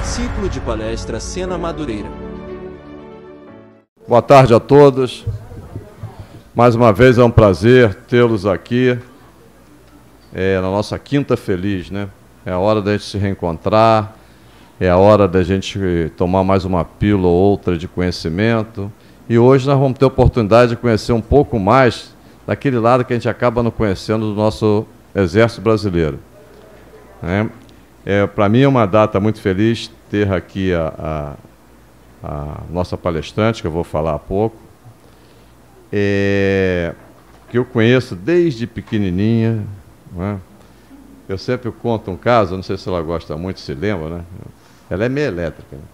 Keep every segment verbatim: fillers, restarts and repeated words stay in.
Ciclo de palestra Sena Madureira. Boa tarde a todos. Mais uma vez é um prazer tê-los aqui é, na nossa Quinta Feliz, né? É a hora da gente se reencontrar, é a hora da gente tomar mais uma pílula ou outra de conhecimento. E hoje nós vamos ter a oportunidade de conhecer um pouco mais daquele lado que a gente acaba não conhecendo do nosso Exército Brasileiro. É, é, para mim é uma data muito feliz ter aqui a, a, a nossa palestrante, que eu vou falar há pouco, é, que eu conheço desde pequenininha, né? Eu sempre conto um caso, não sei se ela gosta muito, se lembra, né? Ela é meio elétrica, né?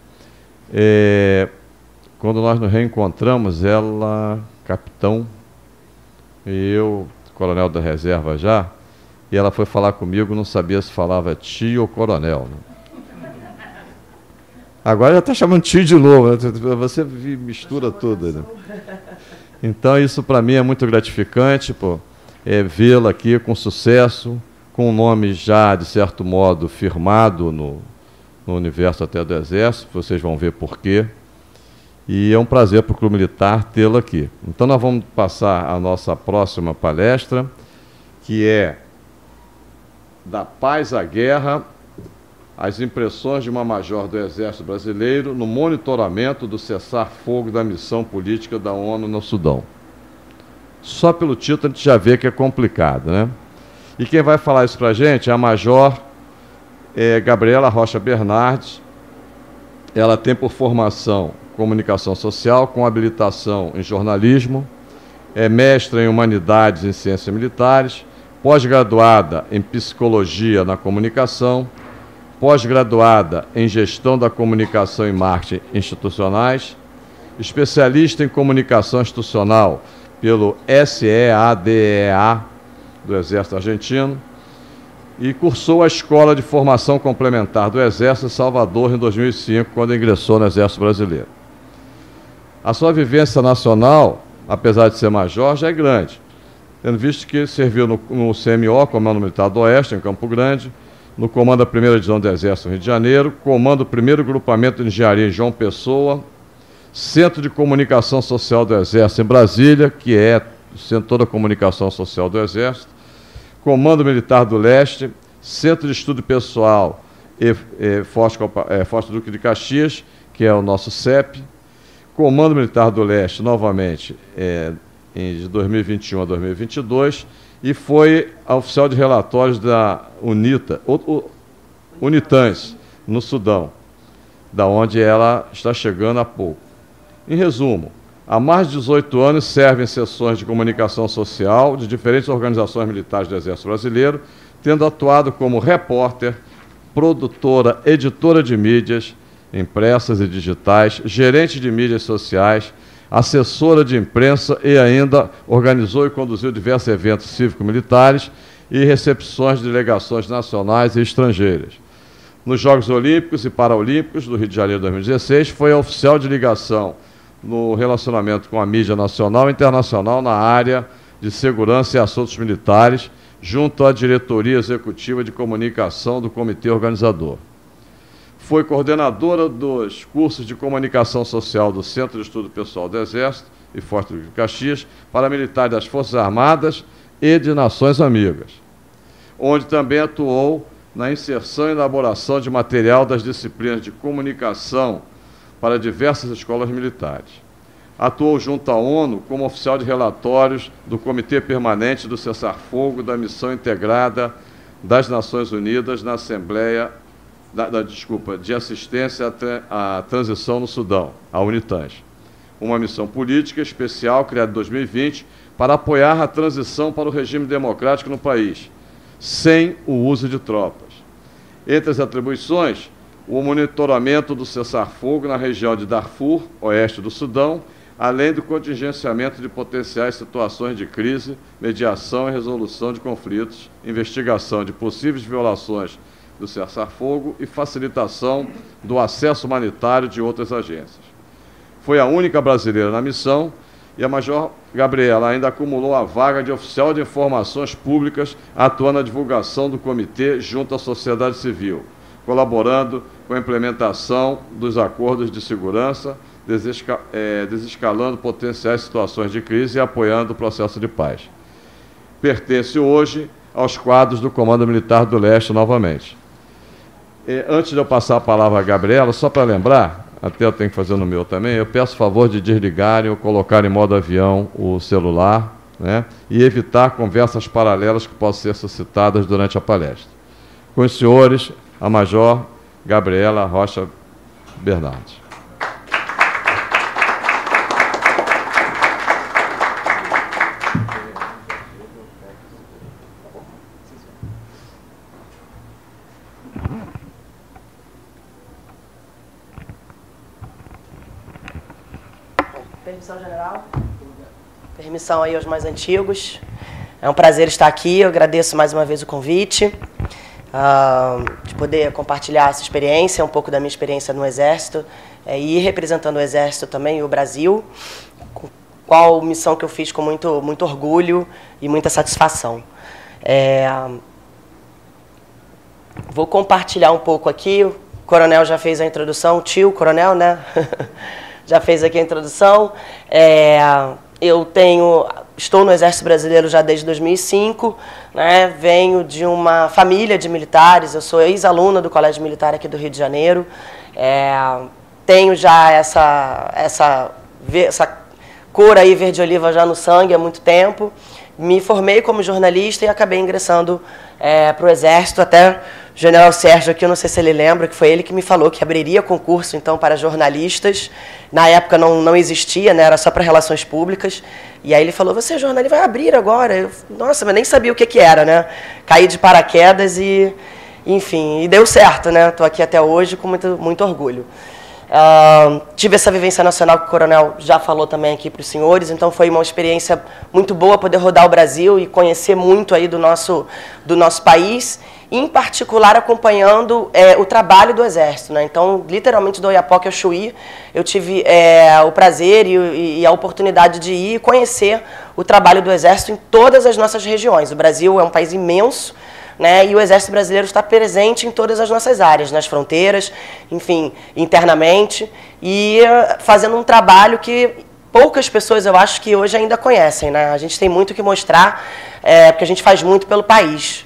É, quando nós nos reencontramos, ela, capitão, e eu, coronel da reserva já, e ela foi falar comigo, não sabia se falava tio ou coronel, né? Agora já está chamando tio de novo, né? Você mistura tudo, né? Então isso para mim é muito gratificante, pô, é, vê-la aqui com sucesso, com o nome já, de certo modo, firmado no, no universo até do Exército, vocês vão ver por quê. E é um prazer para o Clube Militar tê-la aqui. Então nós vamos passar a nossa próxima palestra, que é Da Paz à Guerra, as impressões de uma major do Exército Brasileiro no monitoramento do cessar-fogo da missão política da ONU no Sudão. Só pelo título a gente já vê que é complicado, né? E quem vai falar isso para a gente é a major é, Gabriela Rocha Bernardes. Ela tem por formação comunicação social, com habilitação em jornalismo, é mestra em humanidades e ciências militares, pós-graduada em psicologia na comunicação, pós-graduada em gestão da comunicação e marketing institucionais, especialista em comunicação institucional pelo S E A D E A do Exército Argentino, e cursou a Escola de Formação Complementar do Exército em Salvador em dois mil e cinco, quando ingressou no Exército Brasileiro. A sua vivência nacional, apesar de ser major, já é grande, tendo visto que serviu no, no C M O, Comando Militar do Oeste, em Campo Grande, no comando da primeira Divisão do Exército no Rio de Janeiro, comando do primeiro Grupamento de Engenharia em João Pessoa, Centro de Comunicação Social do Exército em Brasília, que é o centro de toda a comunicação social do Exército, Comando Militar do Leste, Centro de Estudo Pessoal e, e Forte, é, Forte Duque de Caxias, que é o nosso C E P, Comando Militar do Leste, novamente, é, em, de dois mil e vinte e um a dois mil e vinte e dois, e foi a oficial de relatórios da UNITA, o, o, UNITANS, no Sudão, da onde ela está chegando há pouco. Em resumo, há mais de dezoito anos serve em sessões de comunicação social de diferentes organizações militares do Exército Brasileiro, tendo atuado como repórter, produtora, editora de mídias, impressas e digitais, gerente de mídias sociais, assessora de imprensa e ainda organizou e conduziu diversos eventos cívico-militares e recepções de delegações nacionais e estrangeiras. Nos Jogos Olímpicos e Paralímpicos do Rio de Janeiro de dois mil e dezesseis, foi a oficial de ligação no relacionamento com a mídia nacional e internacional na área de segurança e assuntos militares, junto à diretoria executiva de comunicação do comitê organizador. Foi coordenadora dos cursos de comunicação social do Centro de Estudo Pessoal do Exército e Forte Duque de Caxias para militares das Forças Armadas e de Nações Amigas, onde também atuou na inserção e elaboração de material das disciplinas de comunicação para diversas escolas militares. Atuou junto à ONU como oficial de relatórios do Comitê Permanente do Cessar-Fogo da Missão Integrada das Nações Unidas na Assembleia Da, da, desculpa, de assistência à, à transição no Sudão, a UNITANS, uma missão política especial criada em dois mil e vinte para apoiar a transição para o regime democrático no país, sem o uso de tropas. Entre as atribuições, o monitoramento do cessar-fogo na região de Darfur, oeste do Sudão, além do contingenciamento de potenciais situações de crise, mediação e resolução de conflitos, investigação de possíveis violações do cessar-fogo e facilitação do acesso humanitário de outras agências. Foi a única brasileira na missão e a Major Gabriela ainda acumulou a vaga de oficial de informações públicas, atuando na divulgação do comitê junto à sociedade civil, colaborando com a implementação dos acordos de segurança, desesca é, desescalando potenciais situações de crise e apoiando o processo de paz. Pertence hoje aos quadros do Comando Militar do Leste novamente. E, antes de eu passar a palavra a Gabriela, só para lembrar, até eu tenho que fazer no meu também, eu peço o favor de desligarem ou colocar em modo avião o celular, né, e evitar conversas paralelas que possam ser suscitadas durante a palestra. Com os senhores, a Major Gabriela Rocha Bernardes. Permissão, general. Permissão aí aos mais antigos. É um prazer estar aqui, eu agradeço mais uma vez o convite, uh, de poder compartilhar essa experiência, um pouco da minha experiência no Exército, é, e representando o Exército também, e o Brasil, qual missão que eu fiz com muito, muito orgulho e muita satisfação. É, vou compartilhar um pouco aqui, o coronel já fez a introdução, o tio coronel, né? Já fez aqui a introdução. É, eu tenho, estou no Exército Brasileiro já desde dois mil e cinco, né? Venho de uma família de militares, eu sou ex-aluna do Colégio Militar aqui do Rio de Janeiro. É, tenho já essa, essa, essa cor aí verde-oliva já no sangue há muito tempo. Me formei como jornalista e acabei ingressando é, para o Exército, até o general Sérgio aqui, eu não sei se ele lembra, que foi ele que me falou que abriria concurso, então, para jornalistas. Na época não, não existia, né, era só para relações públicas. E aí ele falou, você é jornalista, vai abrir agora. Eu, nossa, mas nem sabia o que, que era, né? Caí de paraquedas e, enfim, e deu certo, né? Estou aqui até hoje com muito, muito orgulho. Uh, tive essa vivência nacional que o coronel já falou também aqui para os senhores, então foi uma experiência muito boa poder rodar o Brasil e conhecer muito aí do nosso, do nosso país, em particular acompanhando é, o trabalho do Exército, né? Então, literalmente do Oiapoque ao Chuí, eu tive é, o prazer e, e a oportunidade de ir e conhecer o trabalho do Exército em todas as nossas regiões. O Brasil é um país imenso, né, e o Exército Brasileiro está presente em todas as nossas áreas, nas fronteiras, enfim, internamente, e fazendo um trabalho que poucas pessoas, eu acho, que hoje ainda conhecem, né? A gente tem muito que mostrar, é, porque a gente faz muito pelo país.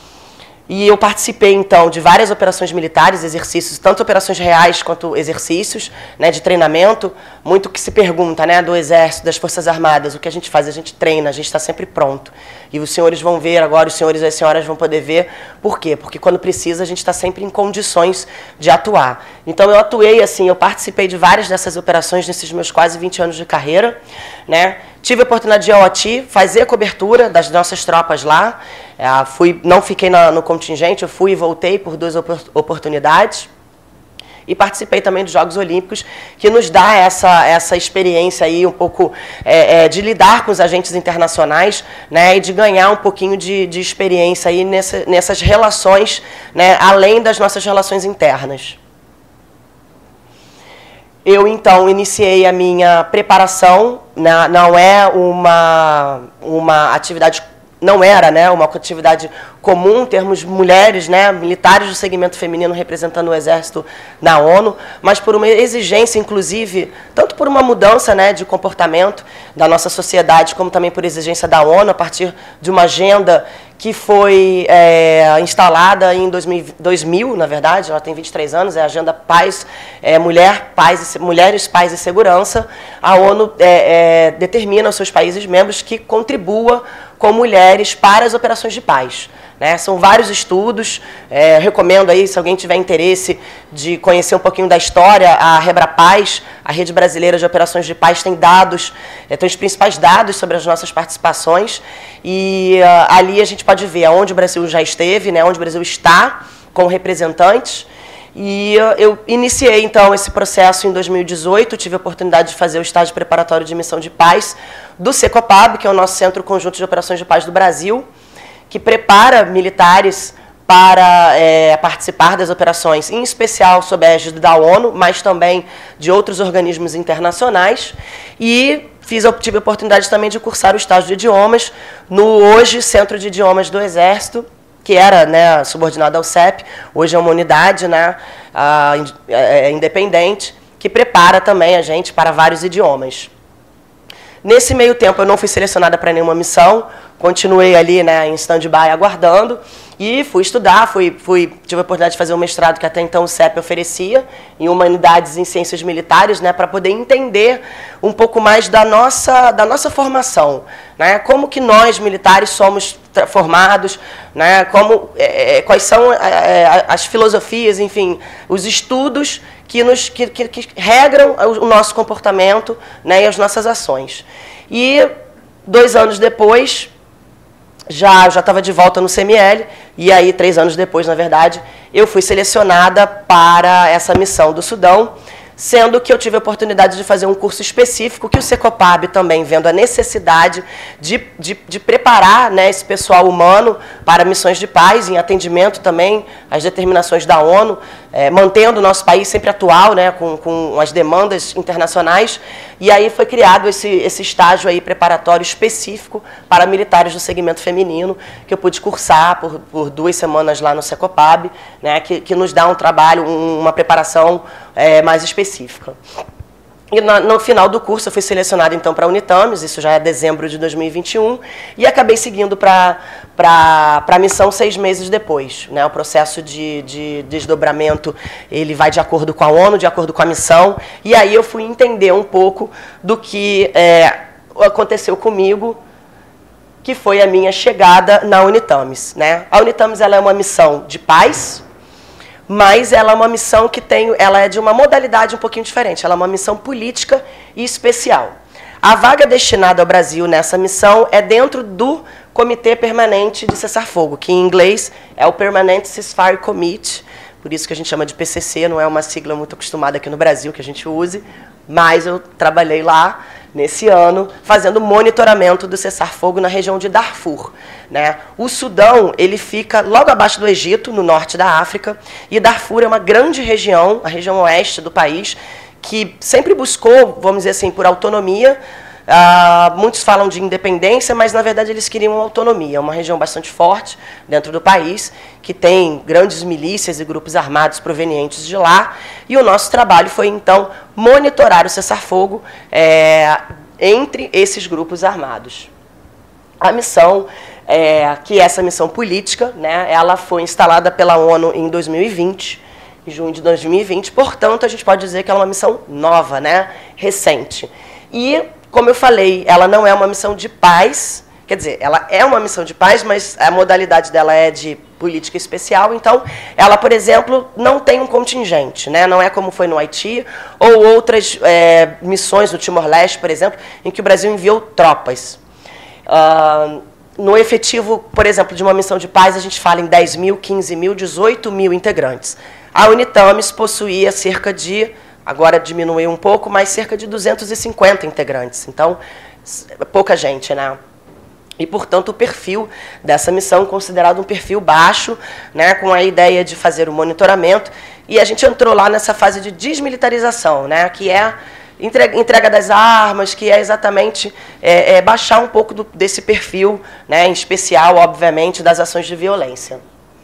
E eu participei, então, de várias operações militares, exercícios, tanto operações reais quanto exercícios, né, de treinamento. Muito que se pergunta, né, do Exército, das Forças Armadas, o que a gente faz? A gente treina, a gente está sempre pronto. E os senhores vão ver agora, os senhores e as senhoras vão poder ver por quê? Porque quando precisa, a gente está sempre em condições de atuar. Então, eu atuei, assim, eu participei de várias dessas operações nesses meus quase vinte anos de carreira, né? Tive a oportunidade de ir ao Oti, fazer a cobertura das nossas tropas lá. É, fui, não fiquei na, no contingente, eu fui e voltei por duas oportunidades. E participei também dos Jogos Olímpicos, que nos dá essa, essa experiência aí um pouco é, é, de lidar com os agentes internacionais, né, e de ganhar um pouquinho de, de experiência aí nessa, nessas relações, né, além das nossas relações internas. Eu, então, iniciei a minha preparação, né, não é uma, uma atividade, não era, né, uma atividade comum, termos mulheres, né, militares do segmento feminino representando o Exército na ONU, mas por uma exigência, inclusive, tanto por uma mudança, né, de comportamento da nossa sociedade, como também por exigência da ONU, a partir de uma agenda que foi é, instalada em dois mil, na verdade, ela tem vinte e três anos, é a Agenda Paz, é, Mulher, Paz e, Mulheres, Paz e Segurança. A ONU é, é, determina aos seus países membros que contribua com mulheres para as operações de paz. Né? São vários estudos, é, recomendo aí, se alguém tiver interesse de conhecer um pouquinho da história, a Rebrapaz, a Rede Brasileira de Operações de Paz, tem dados, é, tem os principais dados sobre as nossas participações, e uh, ali a gente pode ver aonde o Brasil já esteve, né, onde o Brasil está com representantes. E uh, eu iniciei, então, esse processo em dois mil e dezoito, tive a oportunidade de fazer o estágio preparatório de missão de paz do Secopab, que é o nosso Centro Conjunto de Operações de Paz do Brasil, que prepara militares para é, participar das operações, em especial sob a égide da ONU, mas também de outros organismos internacionais. E fiz, tive a oportunidade também de cursar o estágio de idiomas no hoje Centro de Idiomas do Exército, que era, né, subordinada ao C E P, hoje é uma unidade, né, a, é, independente, que prepara também a gente para vários idiomas. Nesse meio tempo, eu não fui selecionada para nenhuma missão, continuei ali, né, em stand-by aguardando, e fui estudar, fui, fui, tive a oportunidade de fazer um mestrado que até então o C E P oferecia, em Humanidades e Ciências Militares, né, para poder entender um pouco mais da nossa, da nossa formação, né, como que nós, militares, somos formados, né, como, é, quais são é, as filosofias, enfim, os estudos que, nos, que, que, que regram o nosso comportamento, né, e as nossas ações. E dois anos depois, já já estava de volta no C M L, e aí, três anos depois, na verdade, eu fui selecionada para essa missão do Sudão, sendo que eu tive a oportunidade de fazer um curso específico que o Secopab também, vendo a necessidade de, de, de preparar, né, esse pessoal humano para missões de paz, em atendimento também às determinações da ONU, é, mantendo o nosso país sempre atual, né, com, com as demandas internacionais, e aí foi criado esse, esse estágio aí preparatório específico para militares do segmento feminino, que eu pude cursar por, por duas semanas lá no Secopab, né, que, que nos dá um trabalho, um, uma preparação é, mais específica. E no, no final do curso eu fui selecionada então para a Unitames, isso já é dezembro de dois mil e vinte e um, e acabei seguindo para a missão seis meses depois, né? O processo de, de desdobramento, ele vai de acordo com a ONU, de acordo com a missão, e aí eu fui entender um pouco do que é, aconteceu comigo, que foi a minha chegada na Unitames, né? A Unitames, ela é uma missão de paz, mas ela é uma missão que tem, ela é de uma modalidade um pouquinho diferente, ela é uma missão política e especial. A vaga destinada ao Brasil nessa missão é dentro do Comitê Permanente de Cessar-Fogo, que em inglês é o Permanent Ceasefire Committee, por isso que a gente chama de P C C, não é uma sigla muito acostumada aqui no Brasil que a gente use, mas eu trabalhei lá nesse ano, fazendo monitoramento do cessar-fogo na região de Darfur, né? O Sudão, ele fica logo abaixo do Egito, no norte da África, e Darfur é uma grande região, a região oeste do país, que sempre buscou, vamos dizer assim, por autonomia. Uh, muitos falam de independência, mas, na verdade, eles queriam autonomia. É uma região bastante forte dentro do país, que tem grandes milícias e grupos armados provenientes de lá. E o nosso trabalho foi, então, monitorar o cessar-fogo é, entre esses grupos armados. A missão, é, que é essa missão política, né, ela foi instalada pela ONU em dois mil e vinte, em junho de dois mil e vinte, portanto, a gente pode dizer que ela é uma missão nova, né, recente. E, como eu falei, ela não é uma missão de paz, quer dizer, ela é uma missão de paz, mas a modalidade dela é de política especial, então ela, por exemplo, não tem um contingente, né? Não é como foi no Haiti, ou outras é, missões no Timor-Leste, por exemplo, em que o Brasil enviou tropas. Uh, no efetivo, por exemplo, de uma missão de paz, a gente fala em dez mil, quinze mil, dezoito mil integrantes. A Unitames possuía cerca de, agora diminuiu um pouco, mas cerca de duzentos e cinquenta integrantes. Então, pouca gente, né? E, portanto, o perfil dessa missão considerado um perfil baixo, né, com a ideia de fazer o monitoramento. E a gente entrou lá nessa fase de desmilitarização, né, que é entrega, entrega das armas, que é exatamente é, é baixar um pouco do, desse perfil, né, em especial, obviamente, das ações de violência.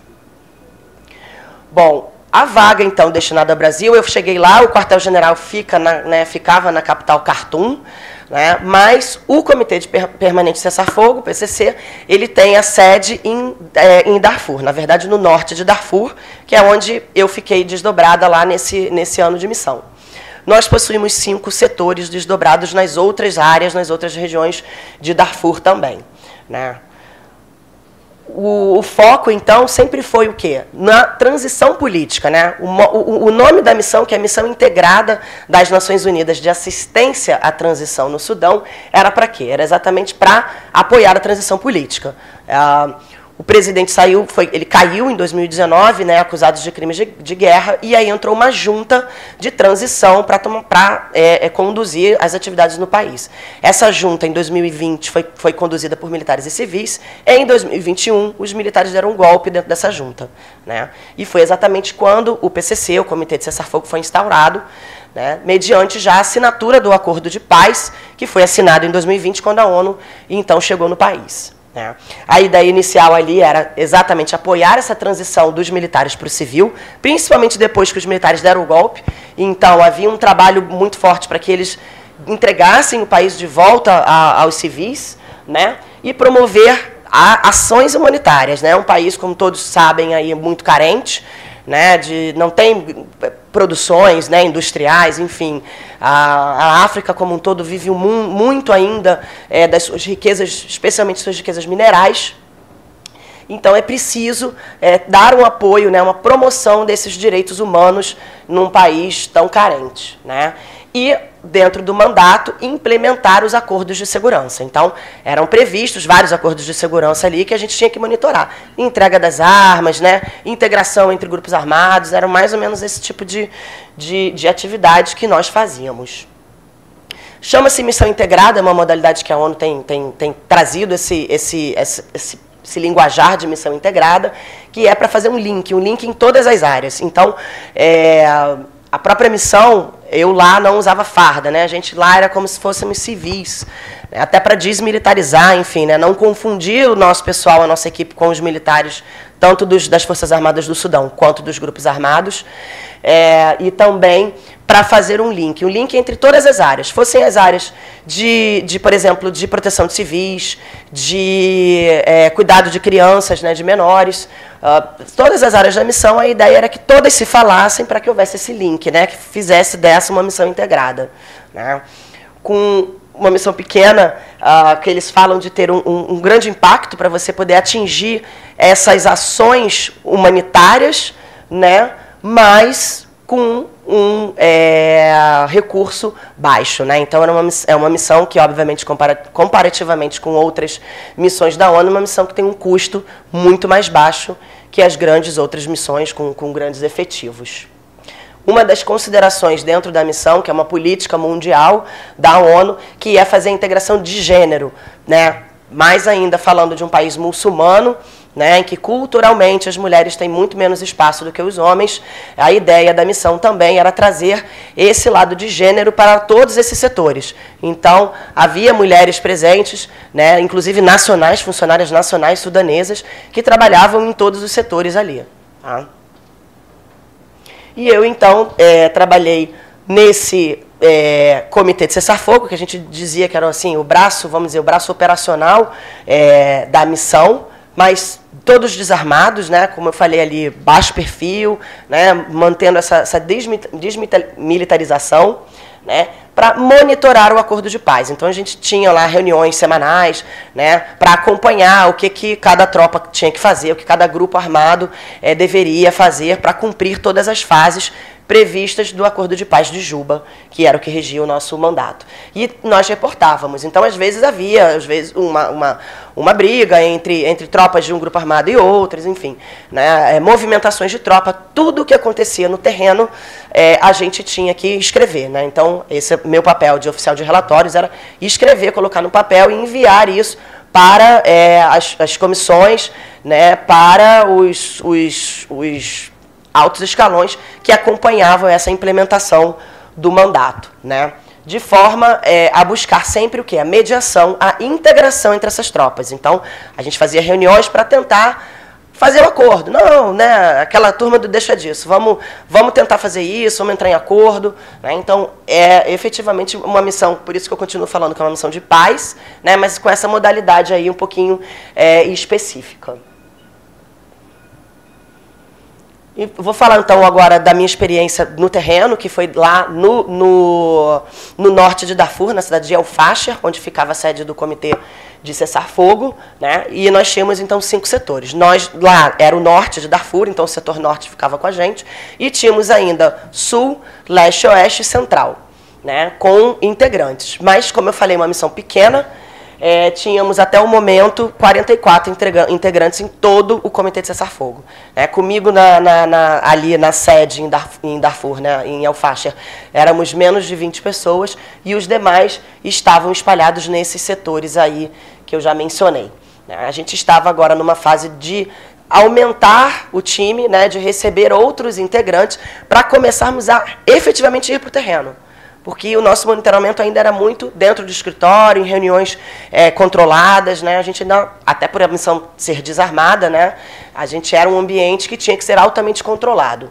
Bom, a vaga, então, destinada ao Brasil, eu cheguei lá, o quartel-general fica na, né, ficava na capital Khartoum, né, mas o Comitê de Permanente Cessar-Fogo, P C C, ele tem a sede em, é, em Darfur, na verdade, no norte de Darfur, que é onde eu fiquei desdobrada lá nesse, nesse ano de missão. Nós possuímos cinco setores desdobrados nas outras áreas, nas outras regiões de Darfur também, né. O, o foco, então, sempre foi o quê? Na transição política, né? O, o, o nome da missão, que é a Missão Integrada das Nações Unidas de Assistência à Transição no Sudão, era para quê? Era exatamente para apoiar a transição política. Ah, o presidente saiu, foi, ele caiu em dois mil e dezenove, né, acusado de crimes de, de guerra, e aí entrou uma junta de transição para é, é, conduzir as atividades no país. Essa junta, em dois mil e vinte, foi, foi conduzida por militares e civis, e em dois mil e vinte e um, os militares deram um golpe dentro dessa junta, né? E foi exatamente quando o P C C, o Comitê de Cessar-Fogo, foi instaurado, né, mediante já a assinatura do Acordo de Paz, que foi assinado em dois mil e vinte, quando a ONU, então, chegou no país. né? A ideia inicial ali era exatamente apoiar essa transição dos militares para o civil, principalmente depois que os militares deram o golpe. Então, havia um trabalho muito forte para que eles entregassem o país de volta a, aos civis, né? E promover a, ações humanitárias, né? Um país, como todos sabem, aí, muito carente, né? De, não tem produções, né, industriais, enfim. A, a África como um todo vive um, muito ainda é, das suas riquezas, especialmente suas riquezas minerais. Então é preciso é, dar um apoio, né, uma promoção desses direitos humanos num país tão carente, né? E, dentro do mandato, implementar os acordos de segurança. Então, eram previstos vários acordos de segurança ali que a gente tinha que monitorar. Entrega das armas, né, integração entre grupos armados, eram mais ou menos esse tipo de, de, de atividade que nós fazíamos. Chama-se missão integrada, é uma modalidade que a ONU tem, tem, tem trazido esse, esse, esse, esse, esse linguajar de missão integrada, que é para fazer um link, um link em todas as áreas. Então, é, a própria missão, eu lá não usava farda, né? A gente lá era como se fôssemos civis, né? Até para desmilitarizar, enfim, né? Não confundir o nosso pessoal, a nossa equipe, com os militares, tanto dos, das Forças Armadas do Sudão, quanto dos grupos armados, é, e também para fazer um link, um link entre todas as áreas, fossem as áreas de, de por exemplo, de proteção de civis, de é, cuidado de crianças, né, de menores, uh, todas as áreas da missão, a ideia era que todas se falassem para que houvesse esse link, né, que fizesse dessa uma missão integrada, né. Com uma missão pequena, uh, que eles falam de ter um, um, um grande impacto para você poder atingir essas ações humanitárias, né, mas com um é, recurso baixo, né? Então, era uma, é uma missão que, obviamente, compara, comparativamente com outras missões da ONU, é uma missão que tem um custo muito mais baixo que as grandes outras missões com, com grandes efetivos. Uma das considerações dentro da missão, que é uma política mundial da ONU, que é fazer a integração de gênero, né? Mais ainda falando de um país muçulmano, né, em que culturalmente as mulheres têm muito menos espaço do que os homens, a ideia da missão também era trazer esse lado de gênero para todos esses setores. Então, havia mulheres presentes, né, inclusive nacionais, funcionárias nacionais sudanesas, que trabalhavam em todos os setores ali. Tá? E eu, então, é, trabalhei nesse é, comitê de cessar-fogo, que a gente dizia que era assim, o braço, vamos dizer, o braço operacional é, da missão, mas todos desarmados, né, como eu falei ali, baixo perfil, né, mantendo essa, essa desmilitarização, né, para monitorar o acordo de paz. Então, a gente tinha lá reuniões semanais, né, para acompanhar o que, que cada tropa tinha que fazer, o que cada grupo armado é, deveria fazer para cumprir todas as fases previstas do Acordo de Paz de Juba, que era o que regia o nosso mandato. E nós reportávamos. Então, às vezes, havia às vezes, uma, uma, uma briga entre, entre tropas de um grupo armado e outras, enfim, né, é, movimentações de tropa, tudo o que acontecia no terreno, é, a gente tinha que escrever. Né? Então, esse é meu papel de oficial de relatórios, era escrever, colocar no papel e enviar isso para é, as, as comissões, né, para os... os, os altos escalões que acompanhavam essa implementação do mandato, né? De forma é, a buscar sempre o quê? A mediação, a integração entre essas tropas. Então, a gente fazia reuniões para tentar fazer um acordo. Não, né? Aquela turma do deixa disso, vamos, vamos tentar fazer isso, vamos entrar em acordo. Né? Então, é efetivamente uma missão, por isso que eu continuo falando que é uma missão de paz, né? Mas com essa modalidade aí um pouquinho é, específica. E vou falar, então, agora da minha experiência no terreno, que foi lá no, no, no norte de Darfur, na cidade de El Fasher, onde ficava a sede do Comitê de Cessar-Fogo, né? E nós tínhamos, então, cinco setores. Nós, lá, era o norte de Darfur, então o setor norte ficava com a gente, e tínhamos ainda sul, leste, oeste e central, né? Com integrantes. Mas, como eu falei, uma missão pequena, É, tínhamos até o momento quarenta e quatro integrantes em todo o Comitê de Cessar-Fogo. É, comigo na, na, na, ali na sede em Darfur, em, Darfur, né, em El Fasher, éramos menos de vinte pessoas e os demais estavam espalhados nesses setores aí que eu já mencionei. A gente estava agora numa fase de aumentar o time, né, de receber outros integrantes para começarmos a efetivamente ir para o terreno. porque o nosso monitoramento ainda era muito dentro do escritório, em reuniões é, controladas, né? A gente ainda, até por a missão ser desarmada, né? A gente era um ambiente que tinha que ser altamente controlado.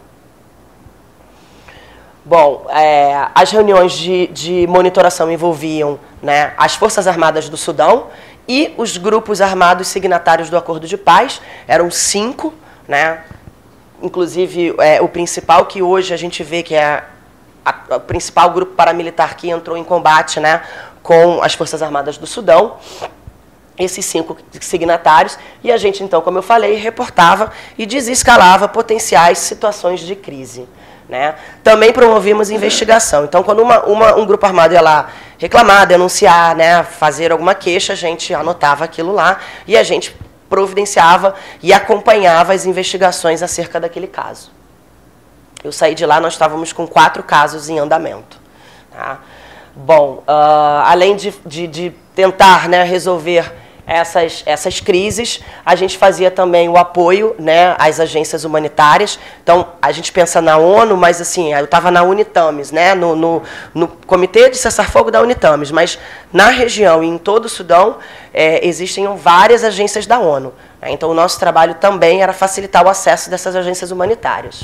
Bom, é, as reuniões de, de monitoração envolviam, né, as Forças Armadas do Sudão e os grupos armados signatários do Acordo de Paz. Eram cinco, né, inclusive é, o principal que hoje a gente vê que é a, a, o principal grupo paramilitar que entrou em combate, né, com as Forças Armadas do Sudão. Esses cinco signatários, e a gente, então, como eu falei, reportava e desescalava potenciais situações de crise. Né? Também promovimos investigação. Então, quando uma, uma, um grupo armado ia lá reclamar, denunciar, né, fazer alguma queixa, a gente anotava aquilo lá e a gente providenciava e acompanhava as investigações acerca daquele caso. Eu saí de lá, nós estávamos com quatro casos em andamento. Tá? Bom, uh, além de, de, de tentar, né, resolver Essas, essas crises, a gente fazia também o apoio, né, às agências humanitárias. Então, a gente pensa na ONU, mas assim, eu estava na UNITAMES, né, no, no, no Comitê de Cessar-Fogo da UNITAMES, mas na região e em todo o Sudão é, existem várias agências da ONU. Né, então, o nosso trabalho também era facilitar o acesso dessas agências humanitárias.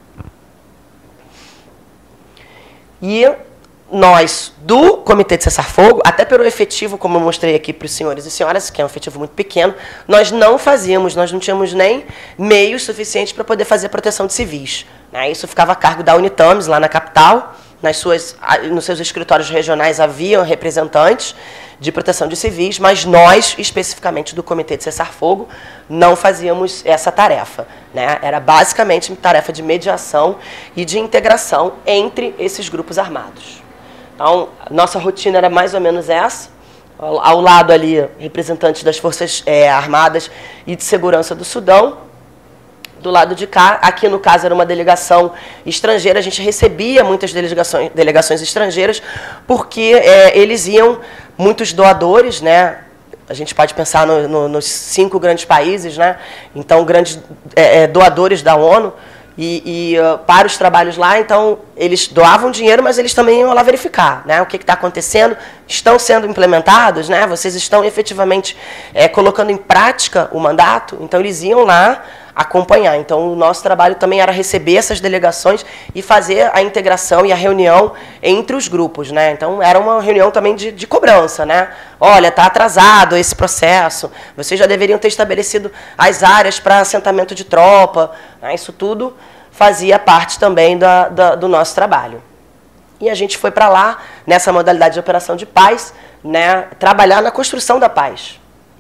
E nós, do Comitê de Cessar-Fogo, até pelo efetivo, como eu mostrei aqui para os senhores e senhoras, que é um efetivo muito pequeno, nós não fazíamos, nós não tínhamos nem meios suficientes para poder fazer proteção de civis. Né? Isso ficava a cargo da UNITAMES, lá na capital. Nas suas, nos seus escritórios regionais haviam representantes de proteção de civis, mas nós, especificamente do Comitê de Cessar-Fogo, não fazíamos essa tarefa. Né? Era basicamente tarefa de mediação e de integração entre esses grupos armados. Então, nossa rotina era mais ou menos essa. Ao lado ali, representantes das Forças é, Armadas e de Segurança do Sudão. Do lado de cá, aqui no caso era uma delegação estrangeira, a gente recebia muitas delegações, delegações estrangeiras, porque é, eles iam, muitos doadores, né? A gente pode pensar no, no, nos cinco grandes países, né? Então, grandes é, doadores da ONU, E, e uh, para os trabalhos lá, então, eles doavam dinheiro, mas eles também iam lá verificar, né, o que está acontecendo, estão sendo implementados, né, vocês estão efetivamente é, colocando em prática o mandato, então eles iam lá acompanhar. Então, o nosso trabalho também era receber essas delegações e fazer a integração e a reunião entre os grupos. Né? Então, era uma reunião também de, de cobrança. Né? Olha, está atrasado esse processo, vocês já deveriam ter estabelecido as áreas para assentamento de tropa. Né? Isso tudo fazia parte também da, da, do nosso trabalho. E a gente foi para lá, nessa modalidade de operação de paz, né, trabalhar na construção da paz.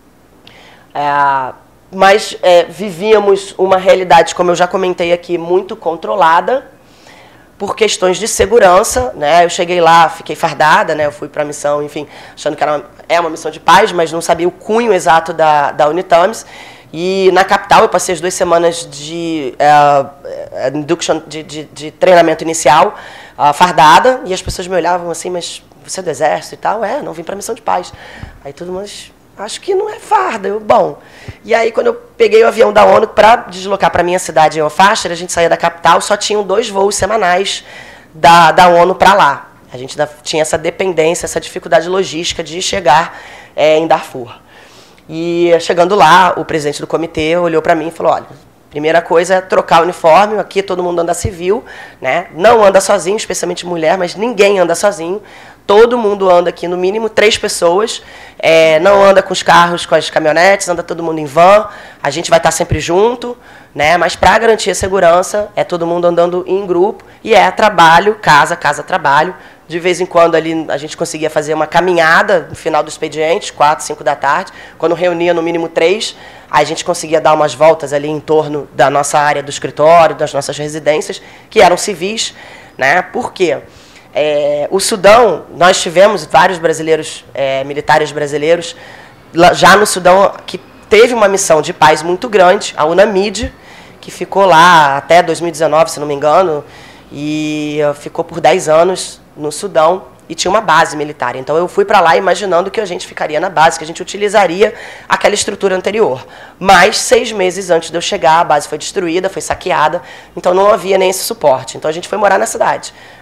É, mas é, vivíamos uma realidade, como eu já comentei aqui, muito controlada por questões de segurança. Né? Eu cheguei lá, fiquei fardada, né? Eu fui para a missão, enfim, achando que era uma, é uma missão de paz, mas não sabia o cunho exato da, da UNITAMES. E na capital eu passei as duas semanas de, uh, induction, de, de, de treinamento inicial, uh, fardada, e as pessoas me olhavam assim, mas você é do exército e tal? É, não vim para a missão de paz. Aí todo mundo, acho que não é farda. Eu, bom. E aí quando eu peguei o avião da ONU para deslocar para a minha cidade em Al-Fasher, a gente saía da capital, só tinham dois voos semanais da, da ONU para lá. A gente tinha essa dependência, essa dificuldade logística de chegar é, em Darfur. E chegando lá, o presidente do comitê olhou para mim e falou, olha, primeira coisa é trocar o uniforme, aqui todo mundo anda civil, né? Não anda sozinho, especialmente mulher, mas ninguém anda sozinho. Todo mundo anda aqui, no mínimo, três pessoas. É, não anda com os carros, com as caminhonetes, anda todo mundo em van. A gente vai estar sempre junto, né? Mas para garantir a segurança, é todo mundo andando em grupo. E é trabalho, casa, casa, trabalho. De vez em quando ali a gente conseguia fazer uma caminhada no final do expediente, quatro, cinco da tarde. Quando reunia no mínimo três, a gente conseguia dar umas voltas ali em torno da nossa área do escritório, das nossas residências, que eram civis, né? Por quê? É, o Sudão, nós tivemos vários brasileiros, é, militares brasileiros, já no Sudão, que teve uma missão de paz muito grande, a UNAMID, que ficou lá até dois mil e dezenove, se não me engano, e ficou por dez anos no Sudão, e tinha uma base militar. Então, eu fui para lá imaginando que a gente ficaria na base, que a gente utilizaria aquela estrutura anterior. Mas, seis meses antes de eu chegar, a base foi destruída, foi saqueada, então não havia nem esse suporte. Então, a gente foi morar na cidade.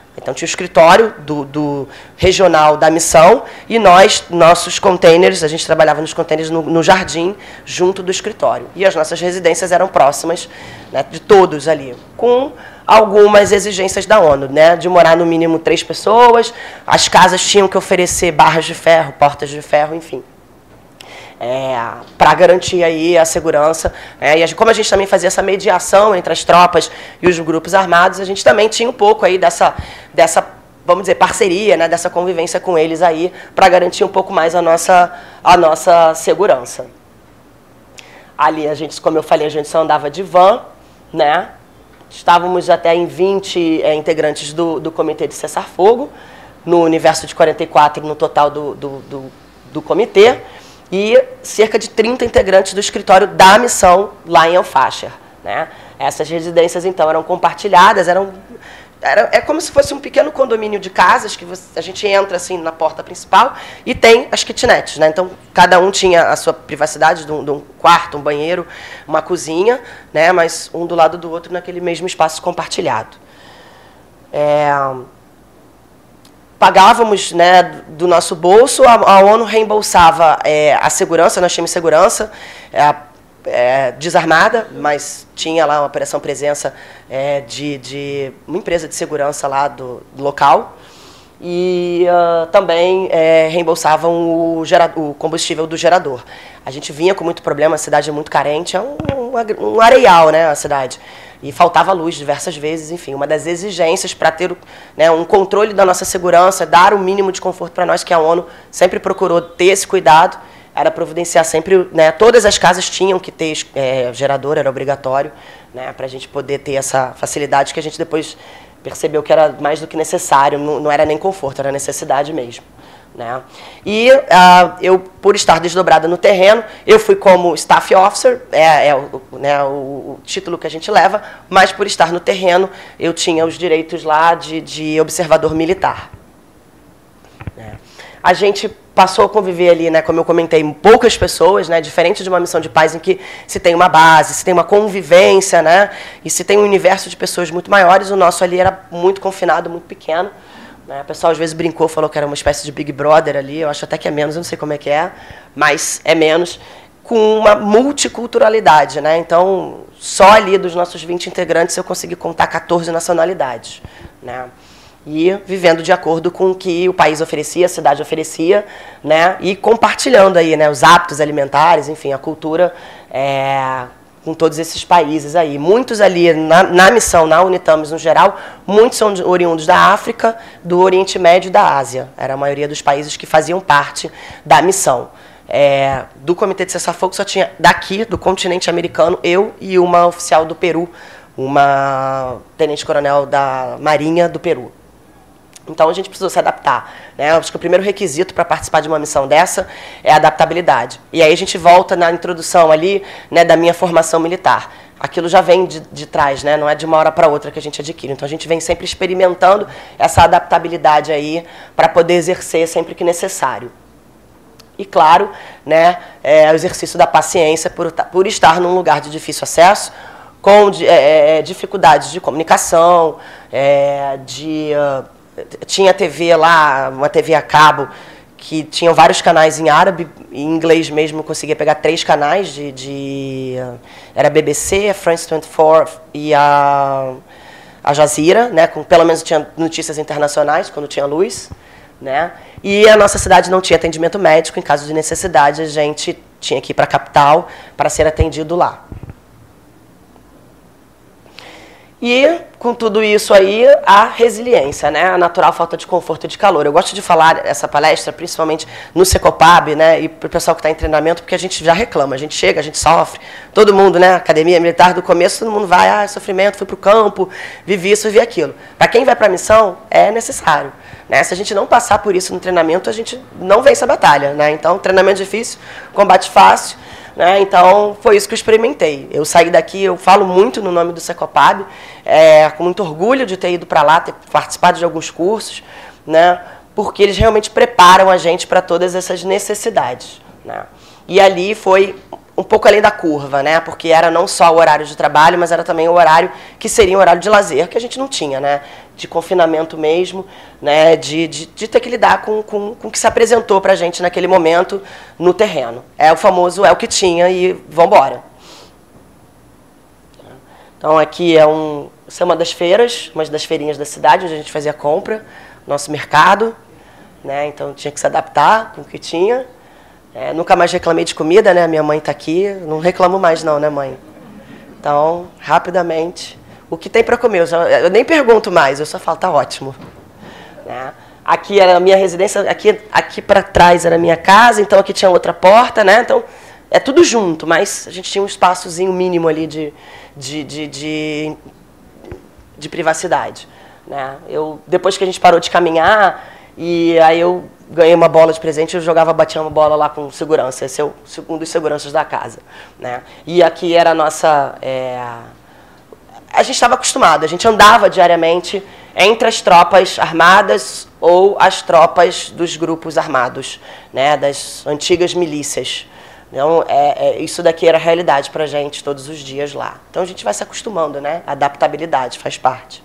Então tinha o escritório do, do regional da missão e nós, nossos containers, a gente trabalhava nos containers no, no jardim, junto do escritório. E as nossas residências eram próximas, né, de todos ali, com algumas exigências da ONU, né, de morar no mínimo três pessoas, as casas tinham que oferecer barras de ferro, portas de ferro, enfim. É, para garantir aí a segurança. É, e a gente, como a gente também fazia essa mediação entre as tropas e os grupos armados, a gente também tinha um pouco aí dessa, dessa vamos dizer, parceria, né, dessa convivência com eles aí, para garantir um pouco mais a nossa, a nossa segurança. Ali, a gente, como eu falei, a gente só andava de van, né? Estávamos até em vinte é, integrantes do, do Comitê de Cessar-Fogo, no universo de quarenta e quatro no total do, do, do, do comitê, e cerca de trinta integrantes do escritório da missão lá em El Fasher, né? Essas residências, então, eram compartilhadas, eram, era, é como se fosse um pequeno condomínio de casas, que você, a gente entra assim na porta principal e tem as kitnets, né? Então, cada um tinha a sua privacidade de um, de um quarto, um banheiro, uma cozinha, né? Mas um do lado do outro naquele mesmo espaço compartilhado. É... Pagávamos, né, do nosso bolso, a, a ONU reembolsava é, a segurança, nós tínhamos segurança é, é, desarmada, mas tinha lá uma operação presença é, de, de uma empresa de segurança lá do, do local, e uh, também é, reembolsavam o, gera, o combustível do gerador. A gente vinha com muito problema, a cidade é muito carente, é um, um, um areial, né, a cidade. E faltava luz diversas vezes, enfim, uma das exigências para ter, né, um controle da nossa segurança, dar o mínimo de conforto para nós, que a ONU sempre procurou ter esse cuidado, era providenciar sempre, né, todas as casas tinham que ter é, gerador, era obrigatório, né, para a gente poder ter essa facilidade, que a gente depois percebeu que era mais do que necessário, não, não era nem conforto, era necessidade mesmo. Né? E uh, eu, por estar desdobrada no terreno, eu fui como staff officer, é, é o, né, o, o título que a gente leva, mas por estar no terreno, eu tinha os direitos lá de, de observador militar. É. A gente passou a conviver ali, né, como eu comentei, poucas pessoas, né, diferente de uma missão de paz em que se tem uma base, se tem uma convivência, né, e se tem um universo de pessoas muito maiores, o nosso ali era muito confinado, muito pequeno. O pessoal às vezes brincou, falou que era uma espécie de Big Brother ali, eu acho até que é menos, eu não sei como é que é, mas é menos, com uma multiculturalidade, né? Então, só ali dos nossos vinte integrantes eu consegui contar quatorze nacionalidades, né? E vivendo de acordo com o que o país oferecia, a cidade oferecia, né? E compartilhando aí, né, os hábitos alimentares, enfim, a cultura é, com todos esses países aí. Muitos ali na, na missão, na UNITAMES no geral, muitos são oriundos da África, do Oriente Médio e da Ásia. Era a maioria dos países que faziam parte da missão. É, do Comitê de Cessar-Fogo só tinha daqui, do continente americano, eu e uma oficial do Peru, uma tenente-coronel da Marinha do Peru. Então, a gente precisou se adaptar, né? Acho que o primeiro requisito para participar de uma missão dessa é a adaptabilidade. E aí a gente volta na introdução ali, né, da minha formação militar. Aquilo já vem de, de trás, né? Não é de uma hora para outra que a gente adquire. Então, a gente vem sempre experimentando essa adaptabilidade aí para poder exercer sempre que necessário. E, claro, né, é, o exercício da paciência por, por estar num lugar de difícil acesso, com é, dificuldades de comunicação, é, de... Uh, tinha T V lá, uma T V a cabo, que tinham vários canais em árabe, em inglês mesmo, eu conseguia pegar três canais, de, de era a B B C, a France vinte e quatro e a, a Jazeera, né, com, pelo menos tinha notícias internacionais, quando tinha luz, né, e a nossa cidade não tinha atendimento médico, em caso de necessidade a gente tinha que ir para a capital para ser atendido lá. E, com tudo isso aí, a resiliência, né? A natural falta de conforto e de calor. Eu gosto de falar essa palestra, principalmente no Secopab, né? E para o pessoal que está em treinamento, porque a gente já reclama, a gente chega, a gente sofre, todo mundo, né? Academia militar do começo, todo mundo vai, ah, sofrimento, fui para o campo, vivi isso, vivi aquilo. Para quem vai para a missão, é necessário, né? Se a gente não passar por isso no treinamento, a gente não vence a batalha, né? Então, treinamento difícil, combate fácil. Né? Então, foi isso que eu experimentei. Eu saí daqui, eu falo muito no nome do Secopab, é, com muito orgulho de ter ido para lá, ter participado de alguns cursos, né? Porque eles realmente preparam a gente para todas essas necessidades. Né? E ali foi um pouco além da curva, né? Porque era não só o horário de trabalho, mas era também o horário que seria o horário de lazer, que a gente não tinha, né? De confinamento mesmo, né? De, de, de ter que lidar com, com, com o que se apresentou para a gente naquele momento no terreno. É o famoso é o que tinha e vamos embora. Então aqui é, um, essa é uma das feiras, uma das feirinhas da cidade, onde a gente fazia compra, nosso mercado, né? Então tinha que se adaptar com o que tinha. É, nunca mais reclamei de comida, né? Minha mãe está aqui, não reclamo mais não, né, mãe? Então, rapidamente, o que tem para comer? Eu, já, eu nem pergunto mais, eu só falo, tá ótimo. Né? Aqui era a minha residência, aqui, aqui para trás era a minha casa, então aqui tinha outra porta, né? Então, é tudo junto, mas a gente tinha um espaçozinho mínimo ali de, de, de, de, de privacidade. Né? Eu, depois que a gente parou de caminhar, e aí eu ganhei uma bola de presente, eu jogava, batia uma bola lá com segurança. Esse é o, um dos seguranças da casa. Né? E aqui era a nossa... É, a gente estava acostumado, a gente andava diariamente entre as tropas armadas ou as tropas dos grupos armados, né? Das antigas milícias. Então, é, é, isso daqui era realidade para a gente todos os dias lá. Então, a gente vai se acostumando, né? Adaptabilidade faz parte.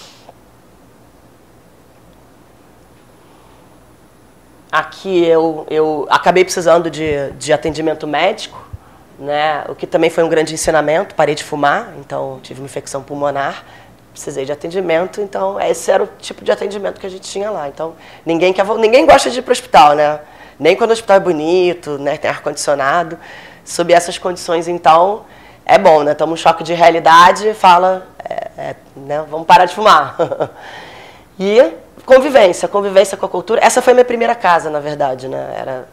Aqui eu, eu acabei precisando de, de atendimento médico, né? O que também foi um grande ensinamento. Parei de fumar, então tive uma infecção pulmonar, precisei de atendimento, então esse era o tipo de atendimento que a gente tinha lá. Então ninguém, quer, ninguém gosta de ir para o hospital, né? Nem quando o hospital é bonito, né? Tem ar-condicionado. Sob essas condições, então, é bom, né? Toma um choque de realidade e fala, é, é, né? Vamos parar de fumar. E convivência, convivência com a cultura. Essa foi a minha primeira casa, na verdade, né? Era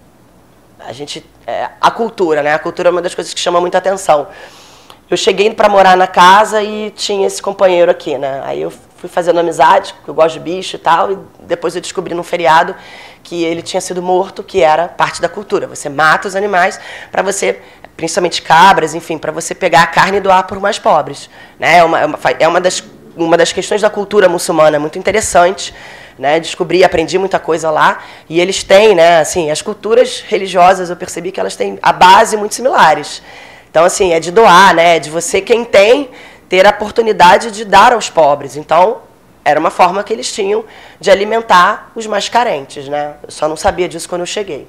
a gente, é, a cultura, né? A cultura é uma das coisas que chama muita atenção. Eu cheguei para morar na casa e tinha esse companheiro aqui, né? Aí eu fui fazendo amizade, porque eu gosto de bicho e tal, e depois eu descobri num feriado que ele tinha sido morto, que era parte da cultura. Você mata os animais para você, principalmente cabras, enfim, para você pegar a carne e doar por mais pobres, né? É uma, é uma, é uma das uma das questões da cultura muçulmana muito interessante, né? Descobri, aprendi muita coisa lá, e eles têm, né, assim, as culturas religiosas, eu percebi que elas têm a base muito similares. Então, assim, é de doar, né, de você, quem tem, ter a oportunidade de dar aos pobres. Então, era uma forma que eles tinham de alimentar os mais carentes, né? Eu só não sabia disso quando eu cheguei.